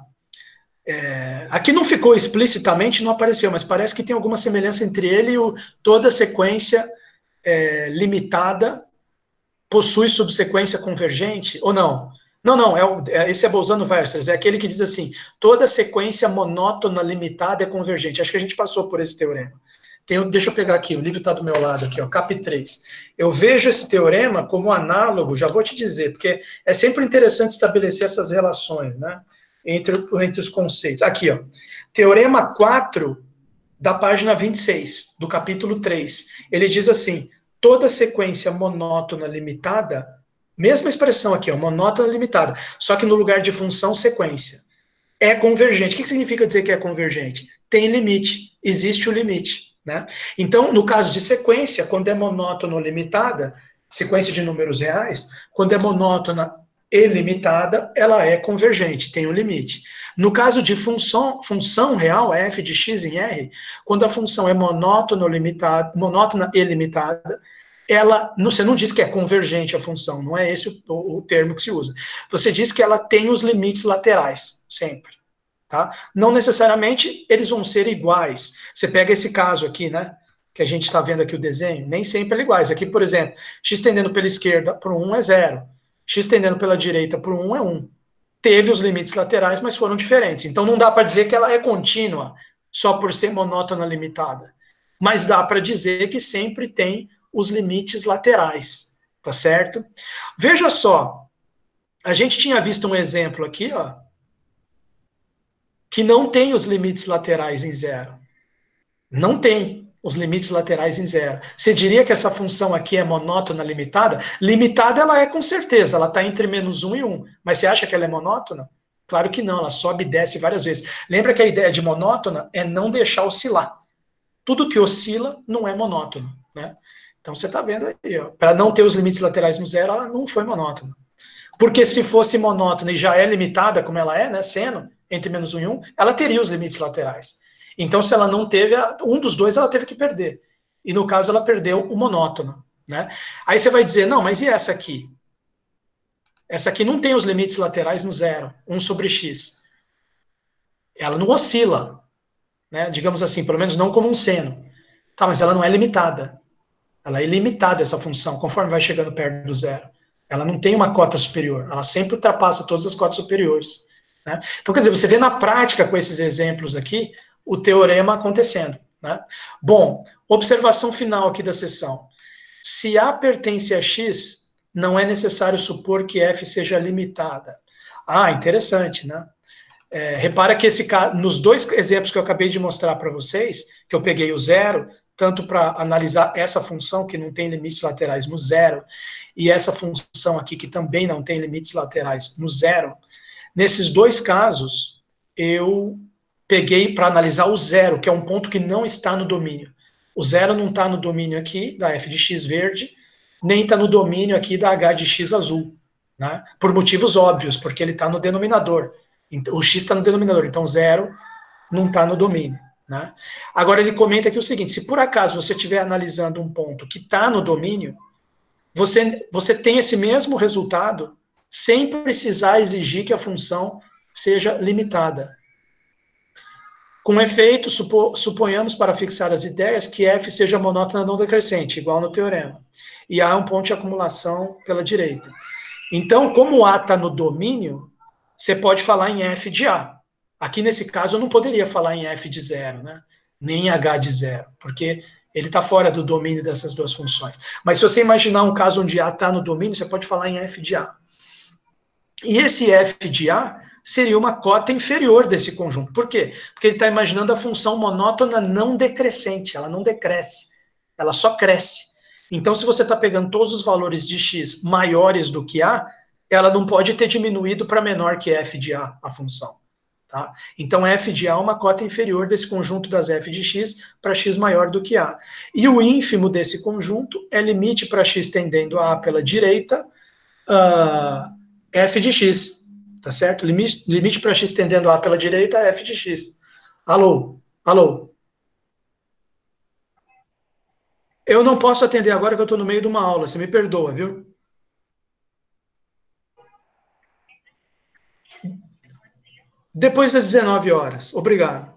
é, aqui não ficou explicitamente, não apareceu, mas parece que tem alguma semelhança entre ele e o, toda sequência é, limitada possui subsequência convergente, ou não? Não, não, é, o, é esse é Bolzano-Weierstrass, é aquele que diz assim, toda sequência monótona limitada é convergente. Acho que a gente passou por esse teorema. Tem, deixa eu pegar aqui, o livro está do meu lado, aqui, ó, cap três. Eu vejo esse teorema como análogo, já vou te dizer, porque é sempre interessante estabelecer essas relações, né, entre, entre os conceitos. Aqui, ó, teorema quatro, da página vinte e seis, do capítulo três. Ele diz assim, toda sequência monótona limitada, mesma expressão aqui, ó, monótona limitada, só que no lugar de função, sequência, é convergente. O que significa dizer que é convergente? Tem limite, existe o limite. Né? Então, no caso de sequência, quando é monótona ou limitada, sequência de números reais, quando é monótona e limitada, ela é convergente, tem um limite. No caso de função, função real, f de x em R, quando a função é monótona, ou limitada, monótona e limitada, ela, você não diz que é convergente a função, não é esse o, o termo que se usa. Você diz que ela tem os limites laterais, sempre. Tá? Não necessariamente eles vão ser iguais. Você pega esse caso aqui, né? Que a gente está vendo aqui o desenho, nem sempre é iguais. Aqui, por exemplo, x tendendo pela esquerda por um é zero. X tendendo pela direita por um é um. teve os limites laterais, mas foram diferentes. Então não dá para dizer que ela é contínua só por ser monótona limitada, mas dá para dizer que sempre tem os limites laterais, tá certo? Veja só, a gente tinha visto um exemplo aqui, ó, que não tem os limites laterais em zero. Não tem os limites laterais em zero. Você diria que essa função aqui é monótona limitada? Limitada ela é com certeza, ela está entre menos um e um. Mas você acha que ela é monótona? Claro que não, ela sobe e desce várias vezes. Lembra que a ideia de monótona é não deixar oscilar. Tudo que oscila não é monótono, né? Então você está vendo aí, para não ter os limites laterais no zero, ela não foi monótona. Porque se fosse monótona e já é limitada, como ela é, né, seno, entre menos um e um, ela teria os limites laterais. Então, se ela não teve, um dos dois ela teve que perder. E no caso, ela perdeu o monótono, né? Aí você vai dizer, não, mas e essa aqui? Essa aqui não tem os limites laterais no zero, um sobre x. Ela não oscila, né? Digamos assim, pelo menos não como um seno. Tá, mas ela não é limitada. Ela é ilimitada, essa função, conforme vai chegando perto do zero. Ela não tem uma cota superior, ela sempre ultrapassa todas as cotas superiores, né? Então, quer dizer, você vê na prática com esses exemplos aqui, o teorema acontecendo, né? Bom, observação final aqui da sessão. Se A pertence a X, não é necessário supor que F seja limitada. Ah, interessante, né? É, repara que esse, nos dois exemplos que eu acabei de mostrar para vocês, que eu peguei o zero, tanto para analisar essa função que não tem limites laterais no zero, e essa função aqui que também não tem limites laterais no zero, nesses dois casos, eu peguei para analisar o zero, que é um ponto que não está no domínio. O zero não está no domínio aqui da f de x verde, nem está no domínio aqui da h de x azul, né? Por motivos óbvios, porque ele está no denominador. O x está no denominador, então zero não está no domínio, né? Agora ele comenta aqui o seguinte, se por acaso você estiver analisando um ponto que está no domínio, você, você tem esse mesmo resultado sem precisar exigir que a função seja limitada. Com efeito, supo, suponhamos para fixar as ideias que f seja monótona não decrescente, igual no teorema, e há um ponto de acumulação pela direita. Então, como A está no domínio, você pode falar em f de A. Aqui, nesse caso, eu não poderia falar em f de zero, né? Nem em h de zero, porque ele está fora do domínio dessas duas funções. Mas se você imaginar um caso onde A está no domínio, você pode falar em f de A. E esse f de A seria uma cota inferior desse conjunto. Por quê? Porque ele está imaginando a função monótona não decrescente, ela não decresce, ela só cresce. Então, se você está pegando todos os valores de x maiores do que A, ela não pode ter diminuído para menor que f de A, a função. Tá? Então, f de A é uma cota inferior desse conjunto das f de x para x maior do que A. E o ínfimo desse conjunto é limite para x tendendo a A pela direita, uh, f de x. Tá certo? Limite, limite para x tendendo a A pela direita é f de x. Alô? Alô? Eu não posso atender agora que eu estou no meio de uma aula, você me perdoa, viu? Depois das dezenove horas. Obrigado.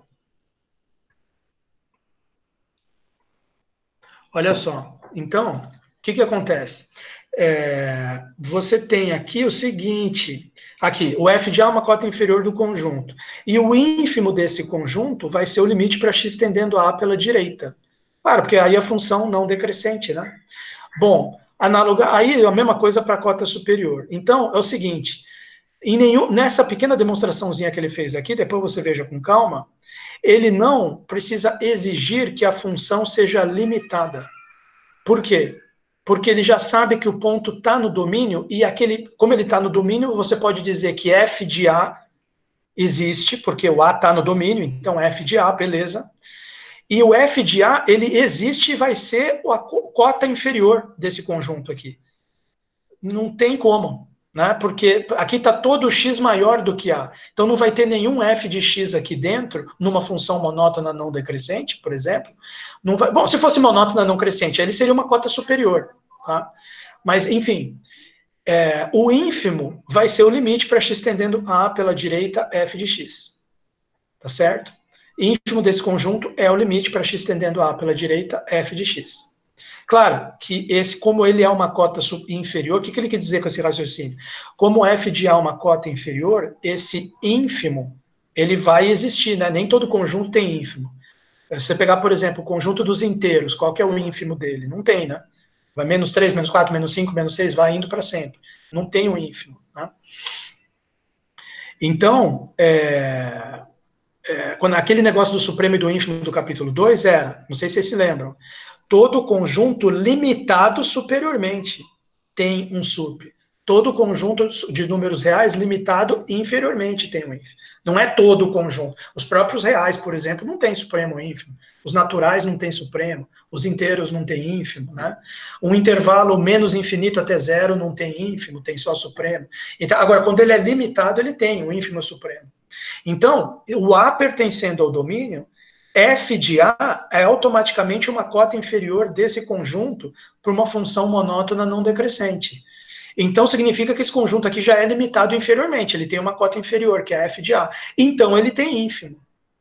Olha só. Então, o que, que acontece? É, você tem aqui o seguinte, aqui, o f de A é uma cota inferior do conjunto, e o ínfimo desse conjunto vai ser o limite para x tendendo a A pela direita. Claro, porque aí a função não decrescente, né? Bom, análoga, aí a mesma coisa para a cota superior. Então, é o seguinte, em nenhum, nessa pequena demonstraçãozinha que ele fez aqui, depois você veja com calma, ele não precisa exigir que a função seja limitada. Por quê? Porque ele já sabe que o ponto está no domínio, e aquele, como ele está no domínio, você pode dizer que f de A existe, porque o A está no domínio, então f de A, beleza. E o f de A, ele existe e vai ser a cota inferior desse conjunto aqui. Não tem como, né? Porque aqui está todo o x maior do que A. Então não vai ter nenhum f de x aqui dentro, numa função monótona não decrescente, por exemplo. Não vai... Bom, se fosse monótona não crescente, ele seria uma cota superior, tá? Mas, enfim, é, o ínfimo vai ser o limite para x tendendo a A pela direita, f de x. Tá certo? Ínfimo desse conjunto é o limite para x tendendo a A pela direita, f de x. Claro que esse, como ele é uma cota inferior, o que, que ele quer dizer com esse raciocínio? Como f de A é uma cota inferior, esse ínfimo, ele vai existir, né? Nem todo conjunto tem ínfimo. Se você pegar, por exemplo, o conjunto dos inteiros, qual que é o ínfimo dele? Não tem, né? Vai menos três, menos quatro, menos cinco, menos seis, vai indo para sempre. Não tem o ínfimo, né? Então, é, é, quando aquele negócio do supremo e do ínfimo do capítulo dois era, não sei se vocês se lembram, todo conjunto limitado superiormente tem um sup. Todo conjunto de números reais limitado inferiormente tem um ínfimo. Não é todo o conjunto. Os próprios reais, por exemplo, não tem supremo ou ínfimo. Os naturais não tem supremo. Os inteiros não tem ínfimo, né? Um intervalo menos infinito até zero não tem ínfimo, tem só supremo. Então, agora, quando ele é limitado, ele tem um ínfimo supremo. Então, o A pertencendo ao domínio, f de A é automaticamente uma cota inferior desse conjunto por uma função monótona não decrescente. Então, significa que esse conjunto aqui já é limitado inferiormente, ele tem uma cota inferior, que é f de A. Então, ele tem ínfimo.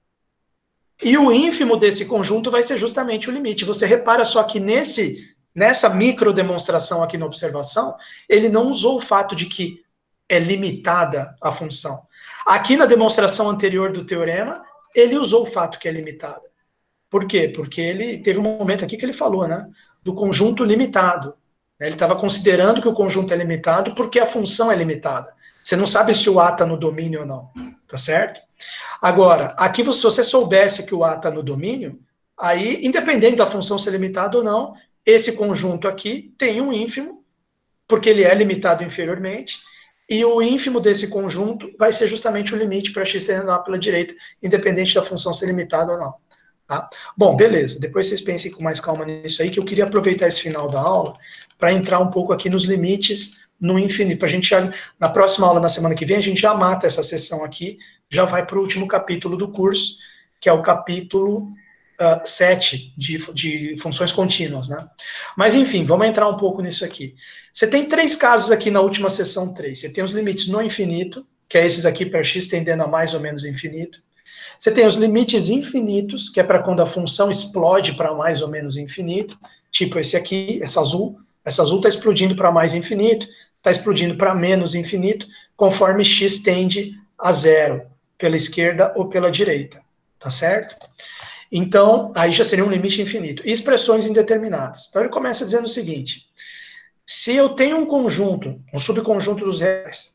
E o ínfimo desse conjunto vai ser justamente o limite. Você repara só que nesse, nessa micro demonstração aqui na observação, ele não usou o fato de que é limitada a função. Aqui na demonstração anterior do teorema, ele usou o fato que é limitada. Por quê? Porque ele teve um momento aqui que ele falou, né, do conjunto limitado. Ele estava considerando que o conjunto é limitado porque a função é limitada. Você não sabe se o A está no domínio ou não, tá certo? Agora, aqui se você soubesse que o A está no domínio, aí, independente da função ser limitada ou não, esse conjunto aqui tem um ínfimo, porque ele é limitado inferiormente, e o ínfimo desse conjunto vai ser justamente o limite para x tendendo a A pela direita, independente da função ser limitada ou não. Tá? Bom, beleza. Depois vocês pensem com mais calma nisso aí, que eu queria aproveitar esse final da aula para entrar um pouco aqui nos limites no infinito. A gente já, na próxima aula, na semana que vem, a gente já mata essa sessão aqui, já vai para o último capítulo do curso, que é o capítulo uh, sete de, de funções contínuas, né? Mas, enfim, vamos entrar um pouco nisso aqui. Você tem três casos aqui na última sessão três. Você tem os limites no infinito, que é esses aqui para x tendendo a mais ou menos infinito. Você tem os limites infinitos, que é para quando a função explode para mais ou menos infinito, tipo esse aqui, essa azul. Essa azul está explodindo para mais infinito, está explodindo para menos infinito, conforme x tende a zero, pela esquerda ou pela direita, tá certo? Então, aí já seria um limite infinito. E expressões indeterminadas. Então, ele começa dizendo o seguinte, se eu tenho um conjunto, um subconjunto dos reais,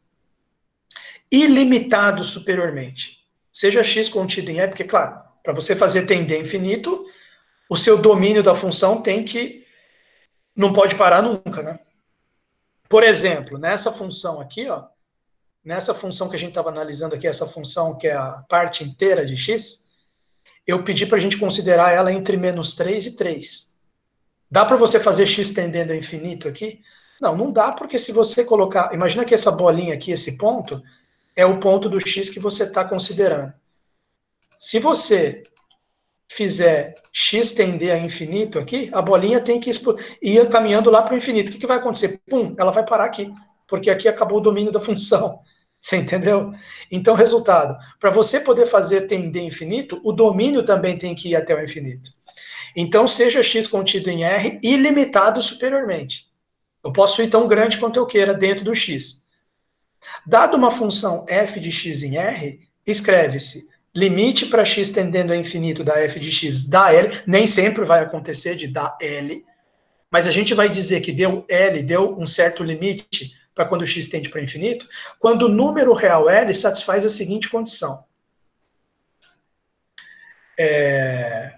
ilimitado superiormente, seja x contido em E, porque, claro, para você fazer tender a infinito, o seu domínio da função tem que, não pode parar nunca, né? Por exemplo, nessa função aqui, ó, nessa função que a gente estava analisando aqui, essa função que é a parte inteira de x, eu pedi para a gente considerar ela entre menos três e três. Dá para você fazer x tendendo a infinito aqui? Não, não dá, porque se você colocar... Imagina que essa bolinha aqui, esse ponto, é o ponto do x que você está considerando. Se você fizer x tender a infinito aqui, a bolinha tem que ir caminhando lá para o infinito. O que, que vai acontecer? Pum, ela vai parar aqui, porque aqui acabou o domínio da função. Você entendeu? Então, resultado, para você poder fazer tender a infinito, o domínio também tem que ir até o infinito. Então, seja x contido em R ilimitado superiormente. Eu posso ir tão grande quanto eu queira dentro do x. Dado uma função f de x em R, escreve-se limite para x tendendo a infinito da f de x da L, nem sempre vai acontecer de dar L, mas a gente vai dizer que deu L, deu um certo limite para quando x tende para infinito, quando o número real L satisfaz a seguinte condição. É...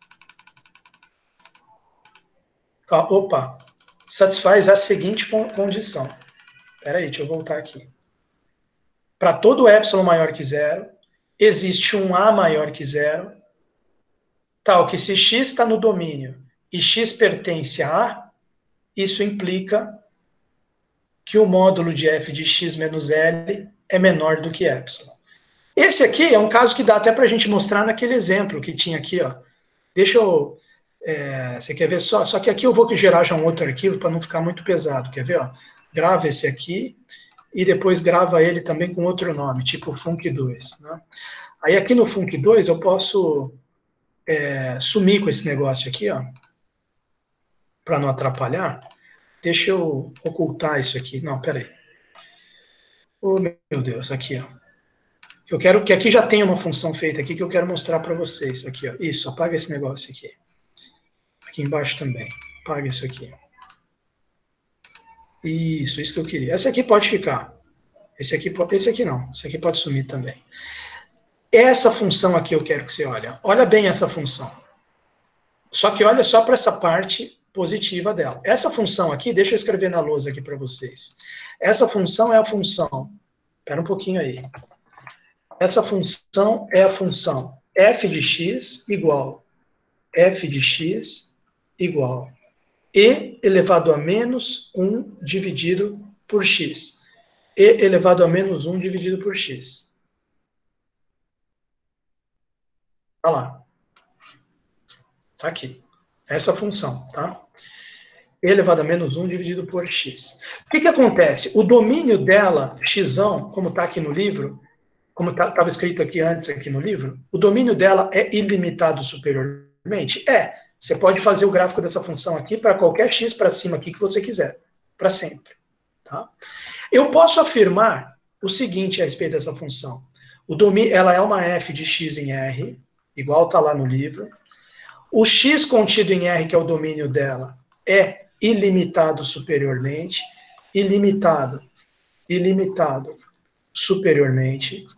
Opa, satisfaz a seguinte condição. Espera aí, deixa eu voltar aqui. Para todo epsilon maior que zero, existe um A maior que zero, tal que se x está no domínio e x pertence a A, isso implica que o módulo de f de x menos L é menor do que epsilon. Esse aqui é um caso que dá até para a gente mostrar naquele exemplo que tinha aqui, ó. Deixa eu... É, você quer ver só? Só que aqui eu vou gerar já um outro arquivo para não ficar muito pesado. Quer ver? Ó? Grava esse aqui e depois grava ele também com outro nome, tipo func dois. Né? Aí aqui no func dois eu posso é, sumir com esse negócio aqui, ó. para não atrapalhar, deixa eu ocultar isso aqui. Não, peraí. Oh, meu Deus, aqui, ó. Eu quero que aqui já tenha uma função feita aqui que eu quero mostrar para vocês. Aqui, ó. Isso, apaga esse negócio aqui. Aqui embaixo também. Apaga isso aqui. Isso, isso que eu queria. Essa aqui pode ficar. Esse aqui, esse aqui não. Esse aqui pode sumir também. Essa função aqui eu quero que você olhe. Olha bem essa função. Só que olha só para essa parte positiva dela. Essa função aqui, deixa eu escrever na lousa aqui para vocês. Essa função é a função... Espera um pouquinho aí. Essa função é a função f de x igual f de x igual e elevado a menos um dividido por x. E elevado a menos um dividido por x. Olha lá. Tá aqui. Essa função, tá? E elevado a menos um dividido por x. O que que acontece? O domínio dela, x, como está aqui no livro, como estava tá, escrito aqui antes aqui no livro, o domínio dela é ilimitado superiormente? É. Você pode fazer o gráfico dessa função aqui para qualquer x para cima aqui que você quiser. Para sempre. Tá? Eu posso afirmar o seguinte a respeito dessa função. O domínio, ela é uma f de x em R, igual está lá no livro. O x contido em R, que é o domínio dela, é ilimitado superiormente. Ilimitado. Ilimitado superiormente.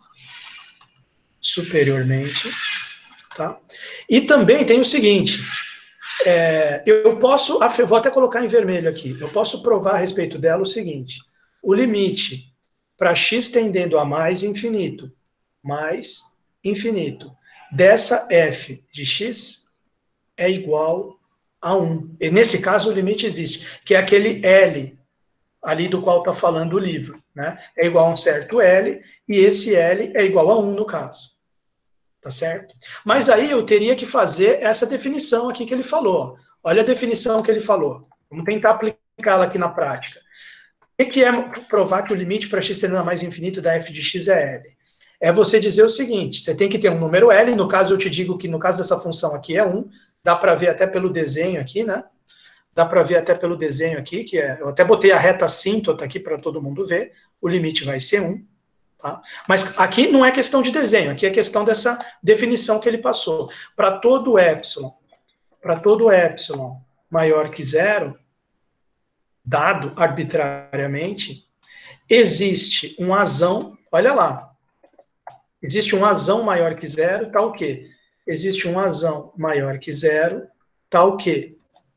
Superiormente. Tá? E também tem o seguinte... É, eu posso, vou até colocar em vermelho aqui, eu posso provar a respeito dela o seguinte, o limite para x tendendo a mais infinito, mais infinito, dessa f de x é igual a um. E nesse caso o limite existe, que é aquele L, ali do qual está falando o livro, né? É igual a um certo L, e esse L é igual a um no caso. Tá certo? Mas aí eu teria que fazer essa definição aqui que ele falou. Olha a definição que ele falou. Vamos tentar aplicá-la aqui na prática. O que é provar que o limite para x tendendo a mais infinito da f de x é L? É você dizer o seguinte, você tem que ter um número L, no caso eu te digo que no caso dessa função aqui é um, dá para ver até pelo desenho aqui, né? Dá para ver até pelo desenho aqui, que é, eu até botei a reta assíntota aqui para todo mundo ver, o limite vai ser um. Tá? Mas aqui não é questão de desenho, aqui é questão dessa definição que ele passou. Para todo epsilon, para todo epsilon maior que zero, dado arbitrariamente, existe um asão, olha lá, existe um asão maior que zero, tal que? Existe um asão maior que zero, tal que?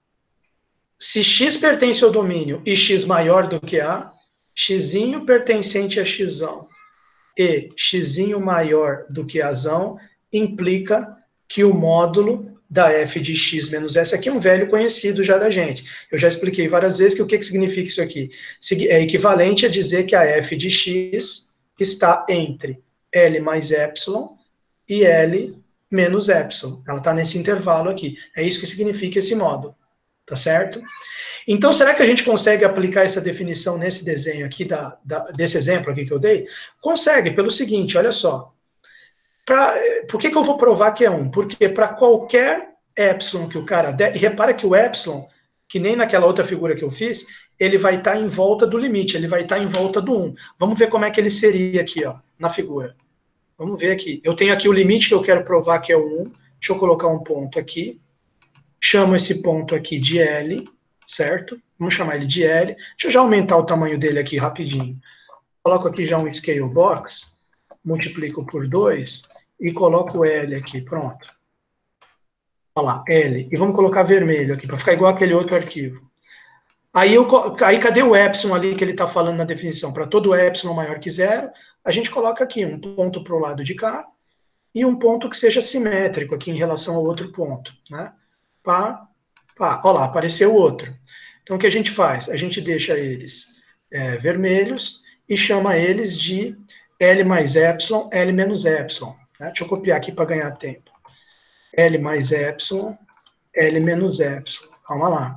Se x pertence ao domínio e x maior do que A, x pertencente a x e x maior do que azão, implica que o módulo da f de x menos s, aqui é um velho conhecido já da gente. Eu já expliquei várias vezes que o que, que significa isso aqui? É equivalente a dizer que a f de x está entre L mais epsilon e L menos epsilon. Ela está nesse intervalo aqui. É isso que significa esse módulo. Tá certo? Então, será que a gente consegue aplicar essa definição nesse desenho aqui, da, da, desse exemplo aqui que eu dei? Consegue, pelo seguinte, olha só. Pra, por que, que eu vou provar que é um? Porque para qualquer epsilon que o cara der, e repara que o epsilon, que nem naquela outra figura que eu fiz, ele vai estar tá em volta do limite, ele vai estar tá em volta do um. Vamos ver como é que ele seria aqui, ó, na figura. Vamos ver aqui. Eu tenho aqui o limite que eu quero provar que é o um. Deixa eu colocar um ponto aqui. Chamo esse ponto aqui de L, certo? Vamos chamar ele de L. Deixa eu já aumentar o tamanho dele aqui rapidinho. Coloco aqui já um scale box, multiplico por dois e coloco L aqui, pronto. Olha lá, L. E vamos colocar vermelho aqui, para ficar igual aquele outro arquivo. Aí, eu, aí cadê o epsilon ali que ele está falando na definição? Para todo epsilon maior que zero, a gente coloca aqui um ponto para o lado de cá e um ponto que seja simétrico aqui em relação ao outro ponto, né? Pá, pá. Olha lá, apareceu outro. Então, o que a gente faz? A gente deixa eles é, vermelhos e chama eles de L mais epsilon, L menos epsilon. Né? Deixa eu copiar aqui para ganhar tempo. L mais epsilon, L menos epsilon. Calma lá.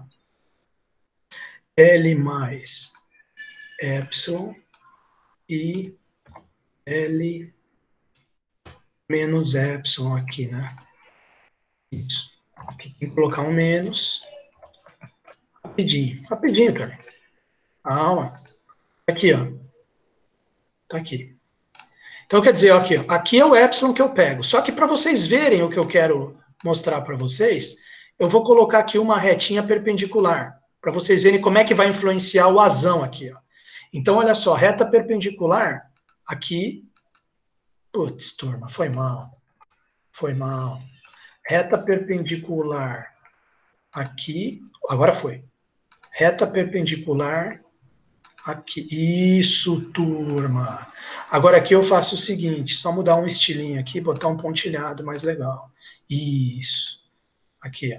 L mais epsilon e L menos epsilon aqui, né? Isso. Aqui tem que colocar um menos. Rapidinho, rapidinho, cara. Calma. Aqui, ó. Tá aqui. Então, quer dizer, ó, aqui, ó, aqui é o epsilon que eu pego. Só que para vocês verem o que eu quero mostrar para vocês, eu vou colocar aqui uma retinha perpendicular, para vocês verem como é que vai influenciar o azão aqui, ó. Então, olha só, reta perpendicular, aqui... Putz, turma, foi mal. Foi mal. Reta perpendicular aqui... Agora foi. Reta perpendicular aqui. Isso, turma. Agora aqui eu faço o seguinte, só mudar um estilinho aqui, botar um pontilhado mais legal. Isso. Aqui, ó.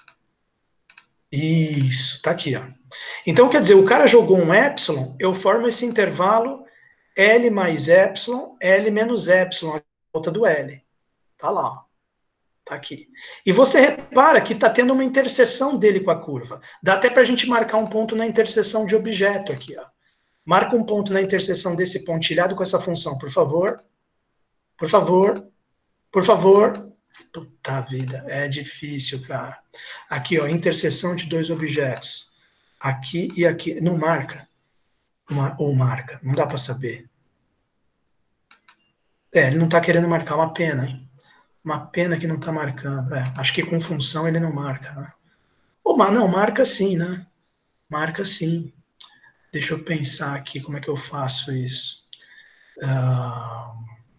Isso, tá aqui, ó. Então, quer dizer, o cara jogou um epsilon, eu formo esse intervalo L mais epsilon, L menos epsilon, a volta do L. Tá lá, ó. Tá aqui. E você repara que tá tendo uma interseção dele com a curva. Dá até pra gente marcar um ponto na interseção de objeto aqui, ó. Marca um ponto na interseção desse pontilhado com essa função, por favor. Por favor. Por favor. Puta vida, é difícil, cara. Aqui, ó, interseção de dois objetos. Aqui e aqui. Não marca. Uma, ou marca. Não dá para saber. É, ele não está querendo marcar. Uma pena, hein? Uma pena que não está marcando. É, acho que com função ele não marca, né? Ou, não, marca sim, né? Marca sim. Deixa eu pensar aqui como é que eu faço isso. Uh...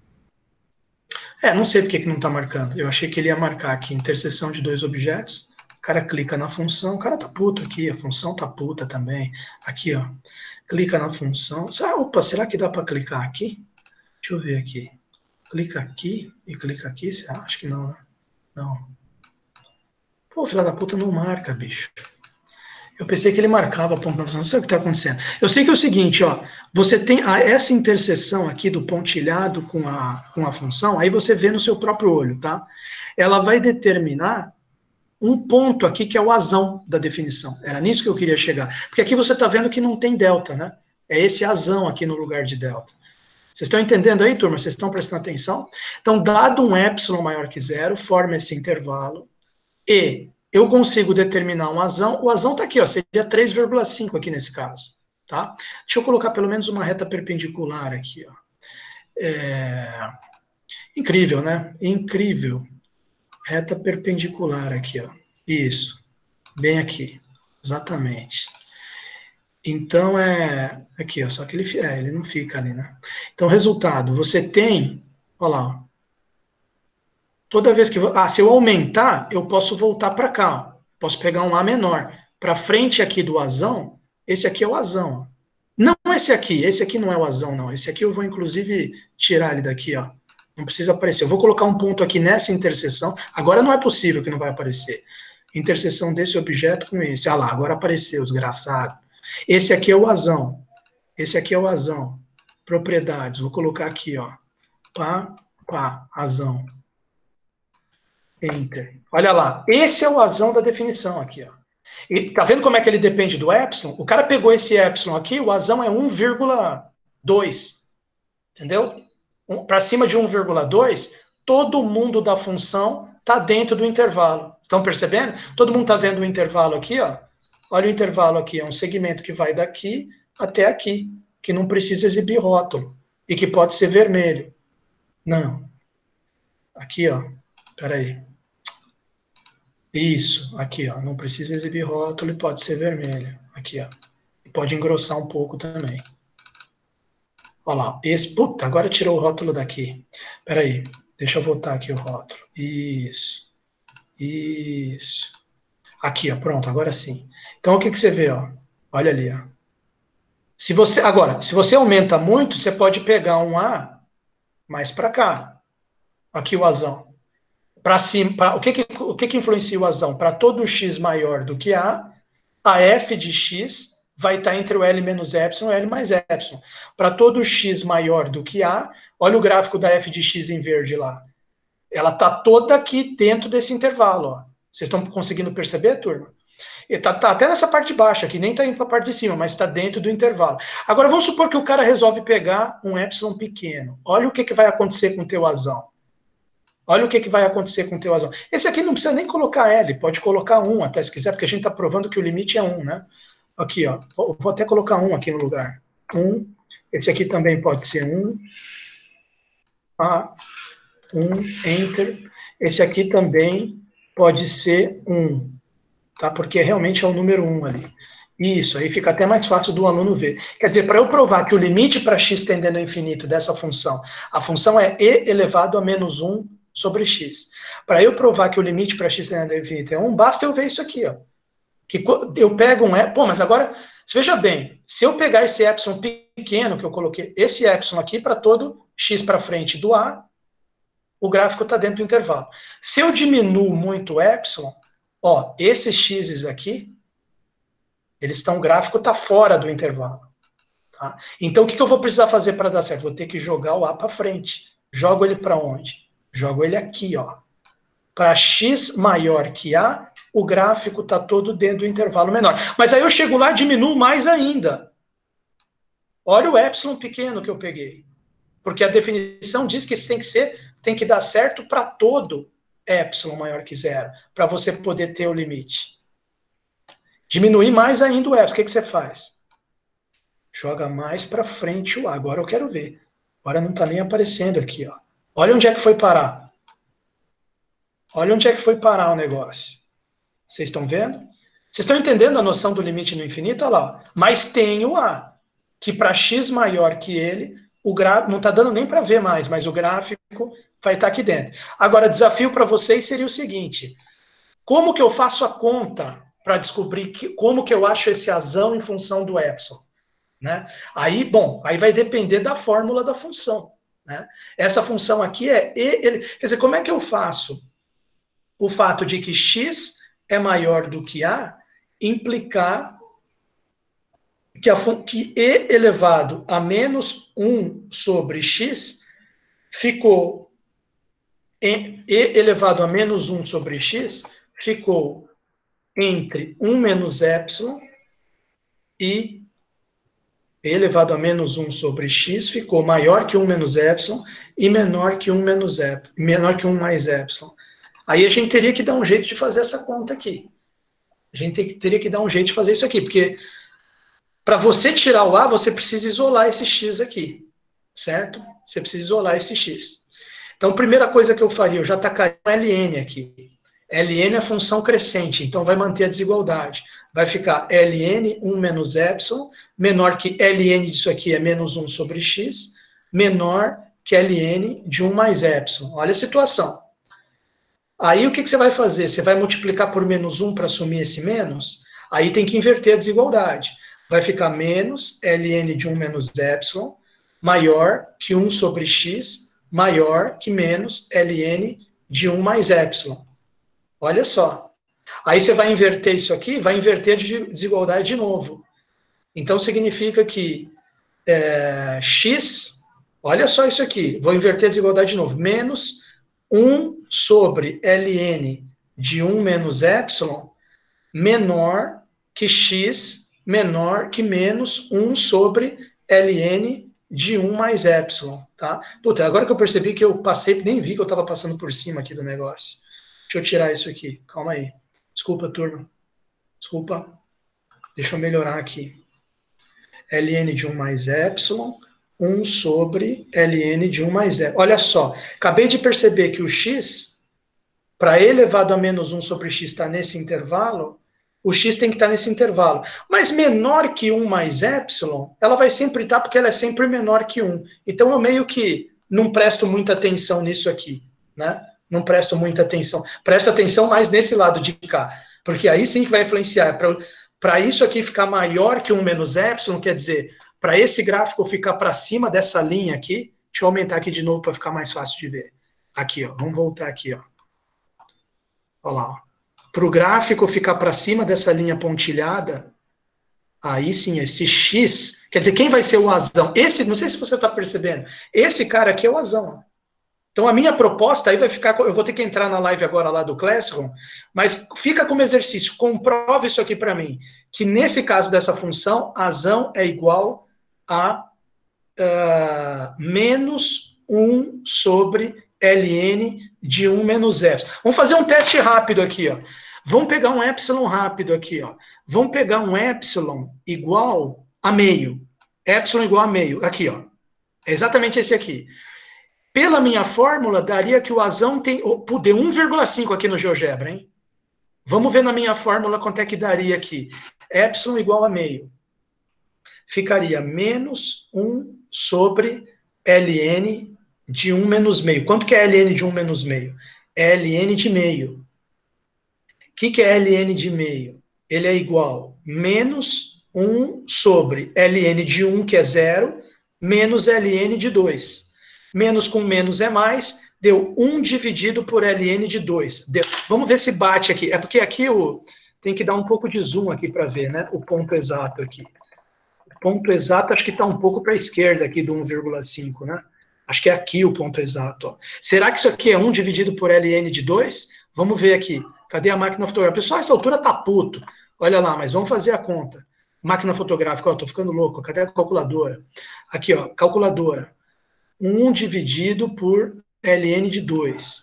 É, não sei por que, que não está marcando. Eu achei que ele ia marcar aqui, interseção de dois objetos. O cara clica na função. O cara tá puto aqui, a função tá puta também. Aqui, ó. Clica na função. Opa, será que dá para clicar aqui? Deixa eu ver aqui. Clica aqui e clica aqui. Acho que não, né? Não. Pô, filha da puta, não marca, bicho. Eu pensei que ele marcava a ponto, não sei o que está acontecendo. Eu sei que é o seguinte, ó, você tem a, essa interseção aqui do pontilhado com a, com a função, aí você vê no seu próprio olho, tá? Ela vai determinar um ponto aqui que é o azão da definição. Era nisso que eu queria chegar. Porque aqui você está vendo que não tem delta, né? É esse azão aqui no lugar de delta. Vocês estão entendendo aí, turma? Vocês estão prestando atenção? Então, dado um epsilon maior que zero, forma esse intervalo e eu consigo determinar um azão. O azão está aqui, ó, seria três vírgula cinco aqui nesse caso. Tá? Deixa eu colocar pelo menos uma reta perpendicular aqui. Ó. É... Incrível, né? Incrível. Reta perpendicular aqui. Ó. Isso. Bem aqui. Exatamente. Então, é... Aqui, ó, só que ele, é, ele não fica ali, né? Então, resultado, você tem... Olha lá, ó. Toda vez que... Ah, se eu aumentar, eu posso voltar para cá. Ó. Posso pegar um A menor. Para frente aqui do azão, esse aqui é o azão. Ó. Não esse aqui. Esse aqui não é o azão, não. Esse aqui eu vou, inclusive, tirar ele daqui. Ó. Não precisa aparecer. Eu vou colocar um ponto aqui nessa interseção. Agora não é possível que não vai aparecer. Interseção desse objeto com esse. Ah lá, agora apareceu, desgraçado. Esse aqui é o azão. Esse aqui é o azão. Propriedades. Vou colocar aqui, ó. Pá, pá, azão. Enter. Olha lá, esse é o azão da definição aqui, ó. E tá vendo como é que ele depende do epsilon? O cara pegou esse epsilon aqui, o azão é um vírgula dois. Entendeu? Um, para cima de um vírgula dois, todo mundo da função tá dentro do intervalo. Estão percebendo? Todo mundo tá vendo o intervalo aqui, ó. Olha o intervalo aqui, é um segmento que vai daqui até aqui, que não precisa exibir rótulo e que pode ser vermelho. Não. Aqui, ó. Peraí. Isso, aqui, ó, não precisa exibir rótulo e pode ser vermelho, aqui, ó, e pode engrossar um pouco também. Olha lá, esse, puta, agora tirou o rótulo daqui, peraí, deixa eu voltar aqui o rótulo, isso, isso, aqui, ó, pronto, agora sim. Então, o que que você vê, ó, olha ali, ó, se você, agora, se você aumenta muito, você pode pegar um A mais para cá, aqui o azão. Para cima, pra, o, que, que, o que, que influencia o azão? Para todo x maior do que A, a f de x vai estar entre o L menos epsilon e o L mais epsilon. Para todo x maior do que A, olha o gráfico da f de x em verde lá. Ela está toda aqui dentro desse intervalo. Ó. Vocês estão conseguindo perceber, turma? Está tá até nessa parte de baixo aqui, nem está indo para a parte de cima, mas está dentro do intervalo. Agora, vamos supor que o cara resolve pegar um epsilon pequeno. Olha o que, que vai acontecer com o teu azão. Olha o que, que vai acontecer com o teu azão. Esse aqui não precisa nem colocar L, pode colocar um até se quiser, porque a gente está provando que o limite é um, né? Aqui, ó, vou, vou até colocar um aqui no lugar. um, esse aqui também pode ser um. A, um, Enter. Esse aqui também pode ser um, tá? Porque realmente é o número um ali. Isso, aí fica até mais fácil do aluno ver. Quer dizer, para eu provar que o limite para x tendendo ao infinito dessa função, a função é e elevado a menos um sobre x. Para eu provar que o limite para x tendendo ao infinito é um, basta eu ver isso aqui, ó. Que eu pego um epsilon, pô, mas agora, veja bem, se eu pegar esse epsilon pequeno que eu coloquei, esse epsilon aqui para todo x para frente do A, o gráfico está dentro do intervalo. Se eu diminuo muito o epsilon, ó, esses x's aqui, eles estão, o gráfico está fora do intervalo. Tá? Então, o que, que eu vou precisar fazer para dar certo? Vou ter que jogar o A para frente. Jogo ele para onde? Jogo ele aqui, ó. Para x maior que A, o gráfico está todo dentro do intervalo menor. Mas aí eu chego lá e diminuo mais ainda. Olha o epsilon pequeno que eu peguei. Porque a definição diz que isso tem que ser, tem que dar certo para todo epsilon maior que zero, para você poder ter o limite. Diminuir mais ainda o epsilon, o que, que você faz? Joga mais para frente o A. Agora eu quero ver. Agora não está nem aparecendo aqui, ó. Olha onde é que foi parar. Olha onde é que foi parar o negócio. Vocês estão vendo? Vocês estão entendendo a noção do limite no infinito? Olha lá. Mas tem o A, que para x maior que ele, o gráfico, não está dando nem para ver mais, mas o gráfico vai estar aqui dentro. Agora, desafio para vocês seria o seguinte. Como que eu faço a conta para descobrir que, como que eu acho esse azão em função do epsilon? Né? Aí, bom, aí vai depender da fórmula da função. Né? Essa função aqui é E, ele, quer dizer, como é que eu faço o fato de que x é maior do que A implicar que, a, que E elevado a menos um sobre x ficou, em, E elevado a menos um sobre x ficou entre um menos epsilon e E elevado a menos um sobre x ficou maior que um menos epsilon e menor que um menos epsilon, menor que um mais epsilon. Aí a gente teria que dar um jeito de fazer essa conta aqui. A gente teria que dar um jeito de fazer isso aqui, porque para você tirar o A, você precisa isolar esse x aqui, certo? Você precisa isolar esse x. Então, a primeira coisa que eu faria, eu já tacaria ln aqui. Ln é função crescente, então vai manter a desigualdade. Vai ficar ln um menos epsilon, menor que ln disso aqui é menos um sobre x, menor que ln de um mais epsilon. Olha a situação. Aí o que, que você vai fazer? Você vai multiplicar por menos um para assumir esse menos? Aí tem que inverter a desigualdade. Vai ficar menos ln de um menos epsilon, maior que um sobre x, maior que menos ln de um mais epsilon. Olha só. Aí você vai inverter isso aqui, vai inverter a desigualdade de novo. Então significa que é, x, olha só isso aqui, vou inverter a desigualdade de novo, menos um sobre ln de um menos epsilon menor que x, menor que menos um sobre ln de um mais epsilon, tá? Puta, agora que eu percebi que eu passei, nem vi que eu estava passando por cima aqui do negócio. Deixa eu tirar isso aqui, calma aí. Desculpa, turma. Desculpa. Deixa eu melhorar aqui. ln de um mais epsilon, um sobre ln de um mais epsilon. Olha só, acabei de perceber que o x, para e elevado a menos um sobre x está nesse intervalo, o x tem que estar nesse intervalo. Mas menor que um mais epsilon, ela vai sempre estar porque ela é sempre menor que um. Então eu meio que não presto muita atenção nisso aqui, né? Não presto muita atenção. Presto atenção mais nesse lado de cá, porque aí sim que vai influenciar. Para isso aqui ficar maior que um menos epsilon, quer dizer, para esse gráfico ficar para cima dessa linha aqui, deixa eu aumentar aqui de novo para ficar mais fácil de ver. Aqui, ó, vamos voltar aqui, ó. Olha lá, ó. Para o gráfico ficar para cima dessa linha pontilhada, aí sim, esse x, quer dizer, quem vai ser o azão? Esse, não sei se você está percebendo, esse cara aqui é o azão, ó. Então, a minha proposta aí vai ficar, eu vou ter que entrar na live agora lá do Classroom, mas fica como exercício, comprova isso aqui para mim, que nesse caso dessa função, azão é igual a uh, menos um sobre ln de um menos epsilon. Vamos fazer um teste rápido aqui, ó. Vamos pegar um epsilon rápido aqui, ó. Vamos pegar um epsilon igual a meio. Epsilon igual a meio. Aqui, ó. É exatamente esse aqui. Pela minha fórmula, daria que o azão tem... Oh, deu um vírgula cinco aqui no GeoGebra, hein? Vamos ver na minha fórmula quanto é que daria aqui. Epsilon igual a meio. Ficaria menos um sobre ln de um menos meio. Quanto que é ln de um menos meio? É ln de meio. O que, que é ln de meio? Ele é igual a menos um sobre ln de um, que é zero, menos ln de dois. Menos com menos é mais, deu um dividido por ln de dois. Deu. Vamos ver se bate aqui. É porque aqui o, tem que dar um pouco de zoom aqui para ver, né? O ponto exato aqui. O ponto exato acho que está um pouco para a esquerda aqui do um vírgula cinco, né? Acho que é aqui o ponto exato. Ó. Será que isso aqui é um dividido por ln de dois? Vamos ver aqui. Cadê a máquina fotográfica? Pessoal, essa altura tá puto. Olha lá, mas vamos fazer a conta. Máquina fotográfica, ó, tô ficando louco. Cadê a calculadora? Aqui, ó, calculadora. um dividido por ln de dois.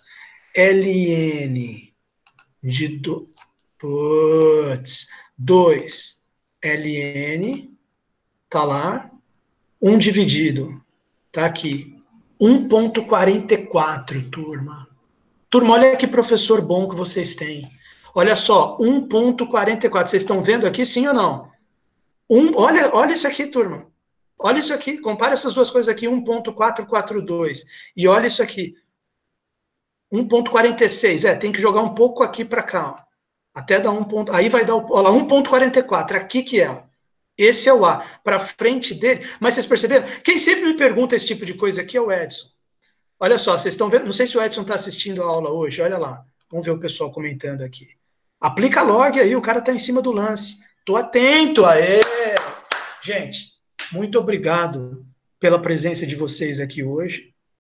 ln de do... Putz, dois. ln, tá lá. um dividido, tá aqui. um ponto quarenta e quatro, turma. Turma, olha que professor bom que vocês têm. Olha só, um ponto quarenta e quatro. Vocês estão vendo aqui, sim ou não? Um, olha, olha isso aqui, turma. Olha isso aqui, compara essas duas coisas aqui, um ponto quatrocentos e quarenta e dois. E olha isso aqui, um ponto quarenta e seis. É, tem que jogar um pouco aqui para cá. Ó. Até dar um ponto. Aí vai dar, olha lá, um ponto quarenta e quatro. Aqui que é. Ó. Esse é o A. Para frente dele. Mas vocês perceberam? Quem sempre me pergunta esse tipo de coisa aqui é o Edson. Olha só, vocês estão vendo? Não sei se o Edson está assistindo a aula hoje. Olha lá. Vamos ver o pessoal comentando aqui. Aplica log aí, o cara está em cima do lance. Estou atento. Aê! Gente, muito obrigado pela presença de vocês aqui hoje.